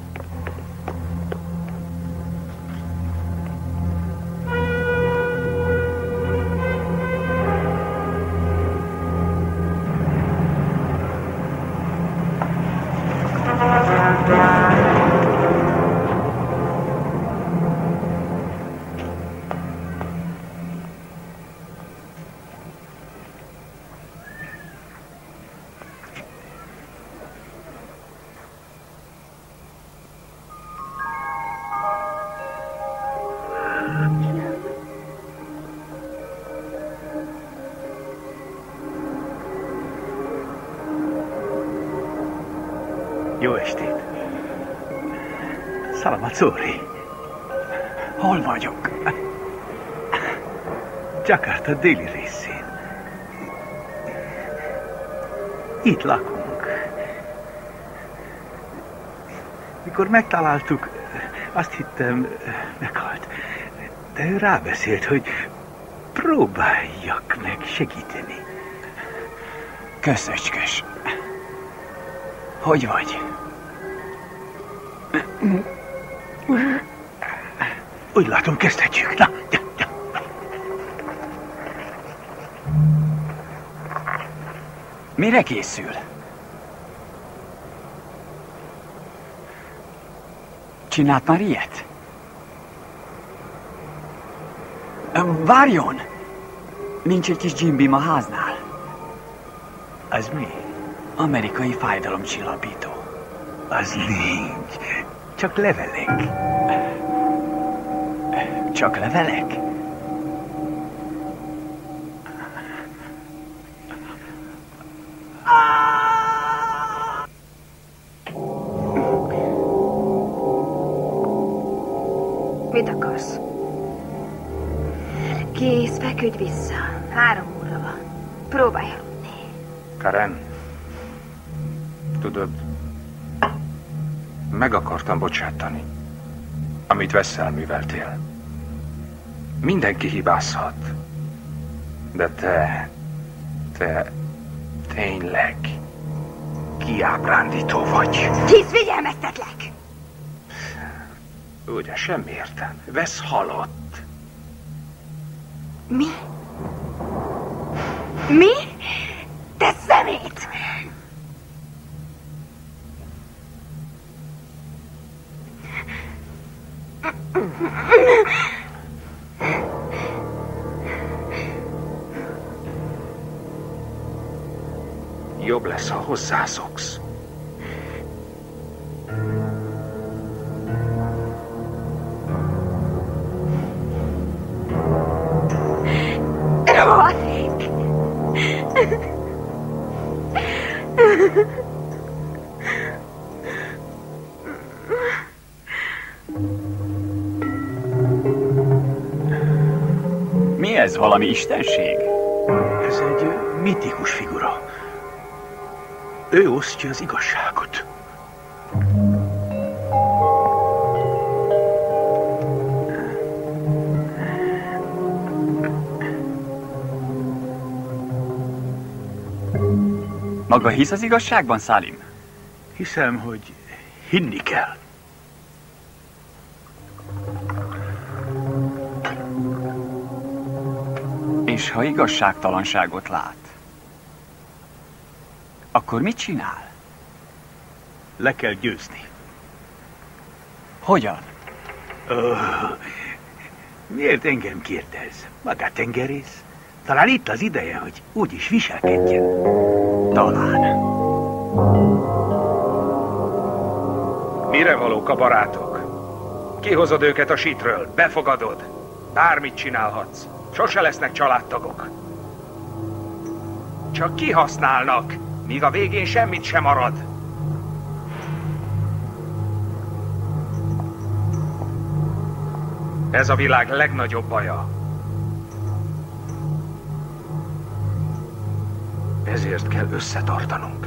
Jó estét! Szalamat, Szóri! Hol vagyok? Jakarta déli részén. Itt lakunk. Mikor megtaláltuk, azt hittem, meghalt. De ő rábeszélt, hogy próbáljak meg segíteni. Köszöcskös. Hogy vagy? Úgy látom, kezdhetjük. Na, ja, ja. Mire készül? Csinált már ilyet? Várjon! Nincs egy kis Jim Beam a háznál. Az mi? Amerikai fájdalomcsillapító. Az nincs. Csak levelek. Csak levelek? Mit akarsz? Kész, feküdj vissza. Három óra van. Próbálj aludni. Karen, tudod, meg akartam bocsátani, amit Vesszel műveltél. Mindenki hibázhat. De te, te tényleg kiábrándító vagy. Tíz, figyelmeztetlek! Ugye, semmi értelme. Vesz halott. Mi? Mi? Te szemét! Jobb lesz, ha hozzászoksz. Rohadék! Mi ez, valami istenség? Ez egy mitikus figura. Ő osztja az igazságot. Maga hisz az igazságban, Salim? Hiszem, hogy hinni kell. És ha igazságtalanságot lát, akkor mit csinál? Le kell győzni. Hogyan? Oh, miért engem kérdez? Magát tengerész? Talán itt az ideje, hogy úgy is viselkedjen. Talán. Mire valók a barátok? Kihozod őket a sítről, befogadod. Bármit csinálhatsz. Sose lesznek családtagok. Csak kihasználnak, míg a végén semmit sem marad. Ez a világ legnagyobb baja. Ezért kell összetartanunk.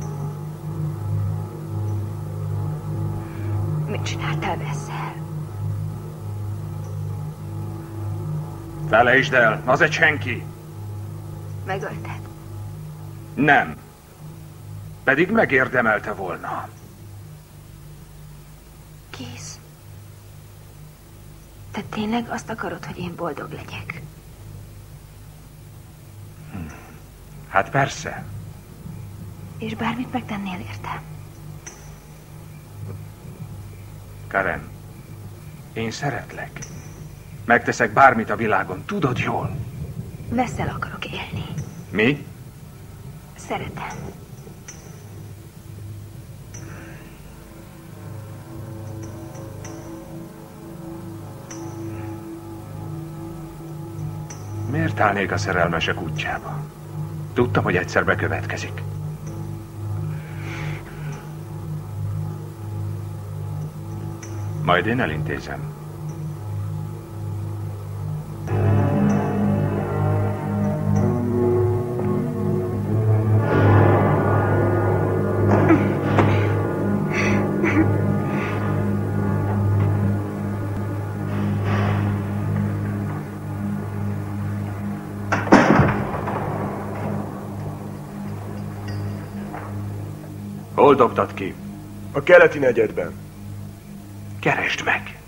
Mit csináltál Vesszel? Felejtsd el, az egy senki. Megölted? Nem. Pedig megérdemelte volna. Kész. Te tényleg azt akarod, hogy én boldog legyek? Hm. Hát persze. És bármit megtennél érte? Karen, én szeretlek. Megteszek bármit a világon, tudod jól. Vesszel akarok élni. Mi? Szeretem. Miért állnék a szerelmesek útjába? Tudtam, hogy egyszer bekövetkezik. Majd én elintézem. Hol dobtad ki? A keleti negyedben. Keresd meg!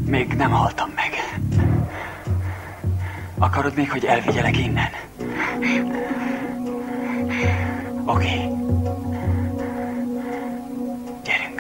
Még nem haltam meg. Akarod még, hogy elvigyelek innen? Oké. Okay. Gyerünk.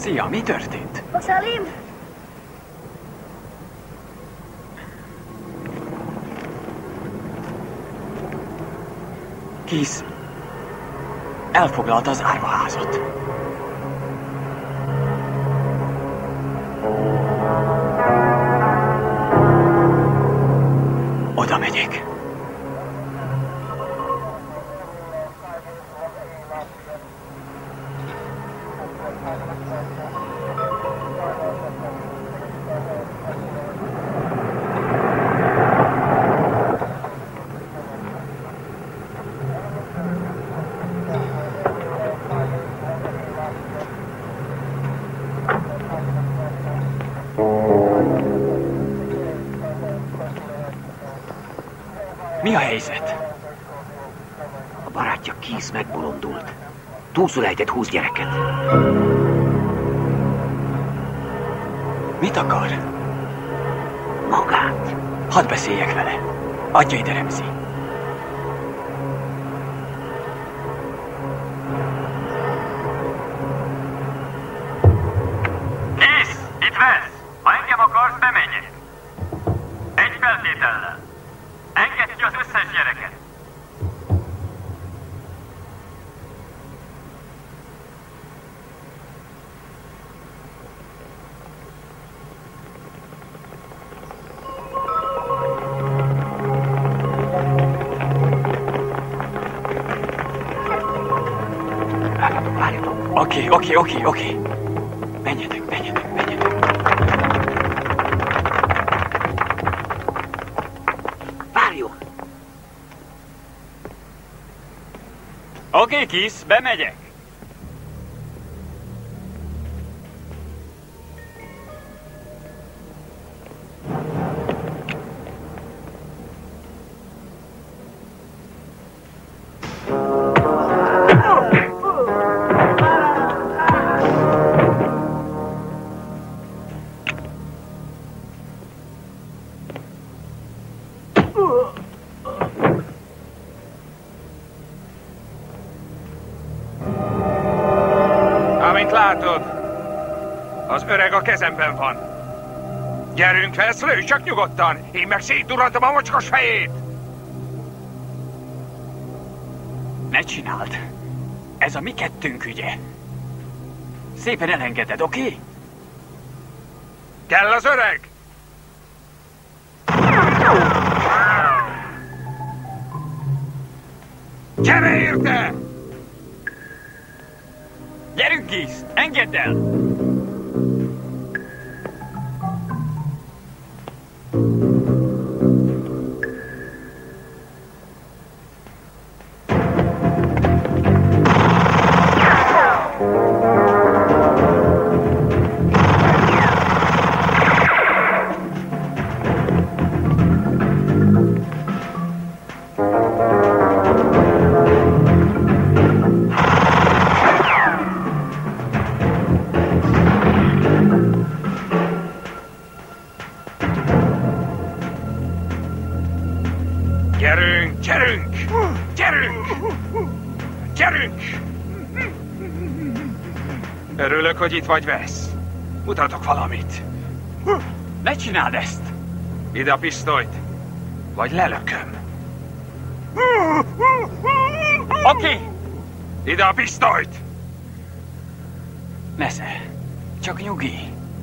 Szia, mi történt? Salim! Kész. Elfoglalta az árvaházat. Oda megyek. Mi a helyzet? A barátja Keith megbolondult. Túlszul ejtett húsz gyereket. Mit akar? Magát. Hadd beszéljek vele. Adja ide, Remzi. Kész! Itt vesz! Ha engem akarsz, bemegyek. Egy feltétellel. Engedd ki az összes gyereket. Oké, oké, oké, oké. Menjetek, menjetek, menjetek. Várjon! Oké, Keith, bemegyek. Amint látod, az öreg a kezemben van. Gyerünk, Vesz, lőj csak nyugodtan, én meg szétdurantom a mocskos fejét! Ne csináld! Ez a mi kettőnk ügye. Szépen elengeded, oké? Okay? Kell az öreg? Gyere érte! Gyerünk, Keith! Engedd el! Gyerünk, gyerünk! Gyerünk! Gyerünk! Örülök, hogy itt vagy, Vesz. Mutatok valamit. Ne csináld ezt! Ide a pisztolyt, vagy lelököm. Oké! Okay. Ide a pisztolyt! Nesze, csak nyugi.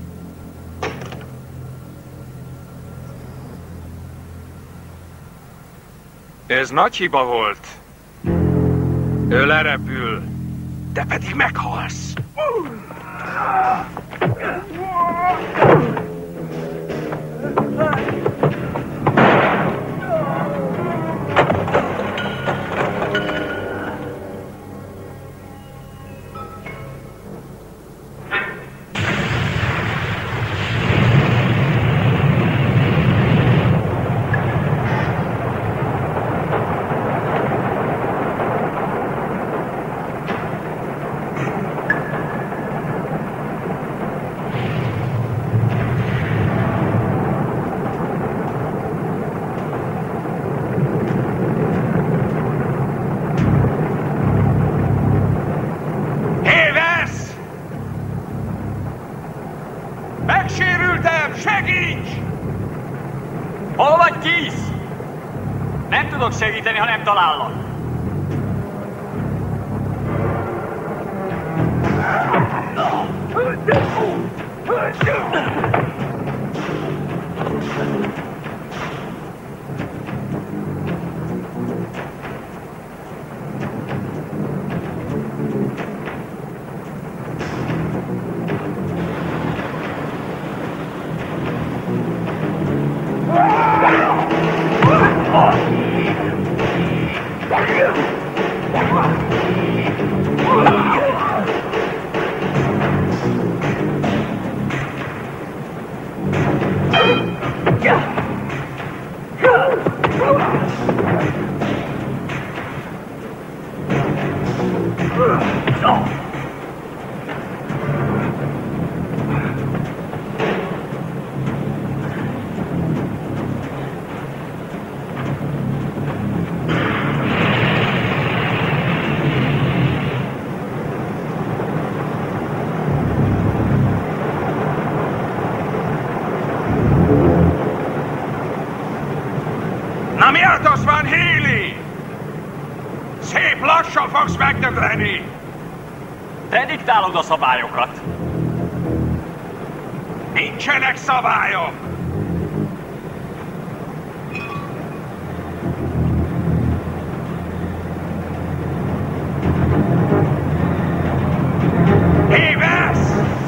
Ez nagy hiba volt. Ő lerepül, te pedig meghalsz. Kész! Nem tudok segíteni, ha nem talállak. Na mi hát az van, Healy? Szép lassan fogsz megdögleni. Te diktálod a szabályokat. Nincsenek szabályok. Éves!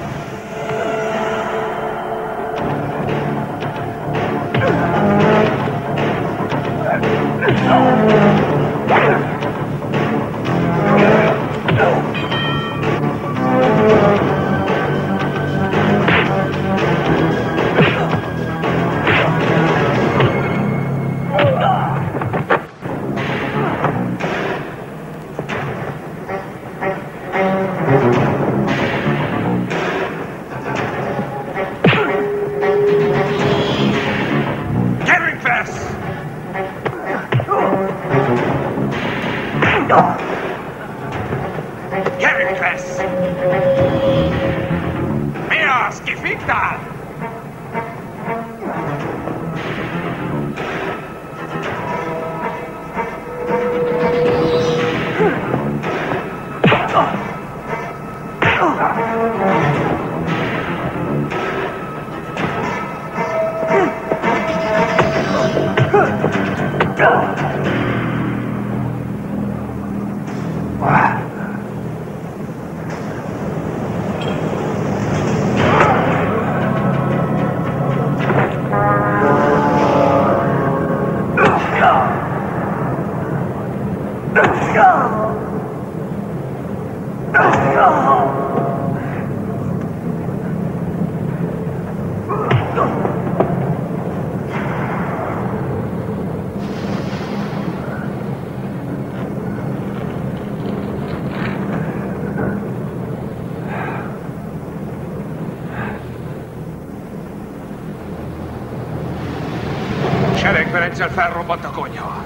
Egyszer felrobbant a konyha.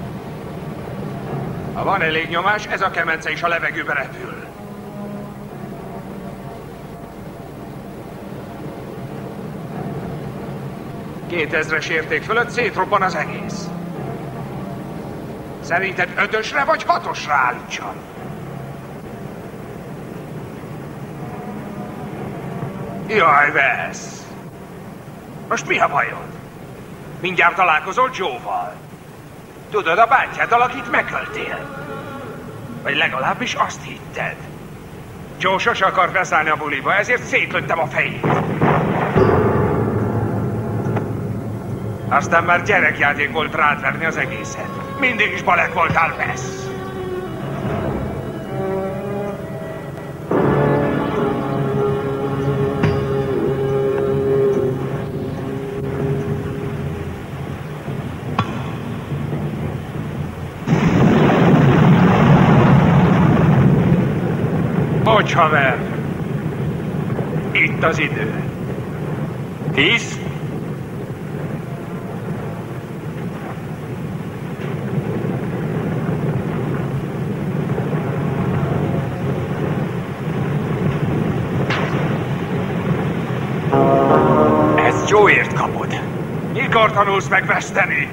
Ha van elég nyomás, ez a kemence is a levegőbe repül. Kétezres érték fölött szétrobban az egész. Szerinted ötösre vagy hatosra állítsam? Jaj, vesz! Most mi a bajod? Mindjárt találkozol Joe-val. Tudod, a bátyáddal, akit megöltél. Vagy legalábbis azt hitted. Joe sose akart beszállni a buliba, ezért szétlőttem a fejét. Aztán már gyerekjáték volt rád verni az egészet. Mindig is balek voltál, vesz. Hogy haver? Itt az idő. Tíz? Ezt Joe-ért kapod. Mikor tanulsz megveszteni?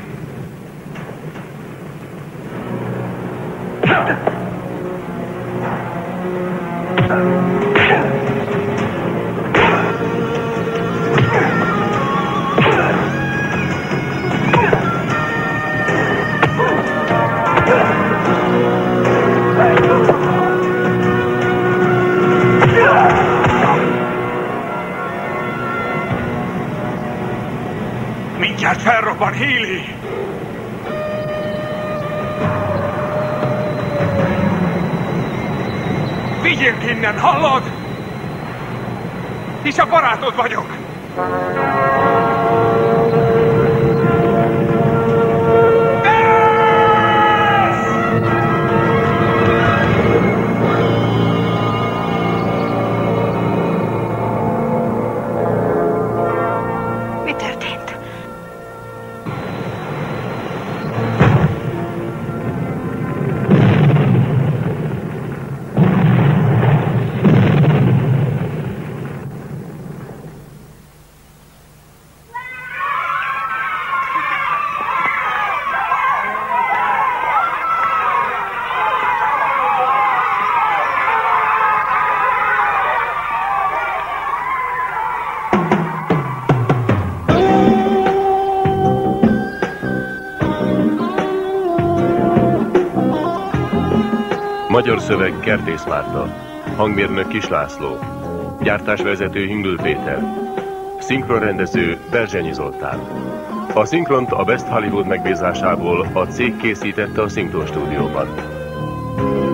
Mindjárt felrobban Healy! Vigyél innen, hallod? Hisz a barátod vagyok! Mi történt? Magyar szöveg Kertész Márta, hangmérnök Kis László, gyártásvezető Hüngl Péter, szinkronrendező Berzsenyi Zoltán. A szinkront a West Hollywood megbízásából a cég készítette a Szinkron stúdióban.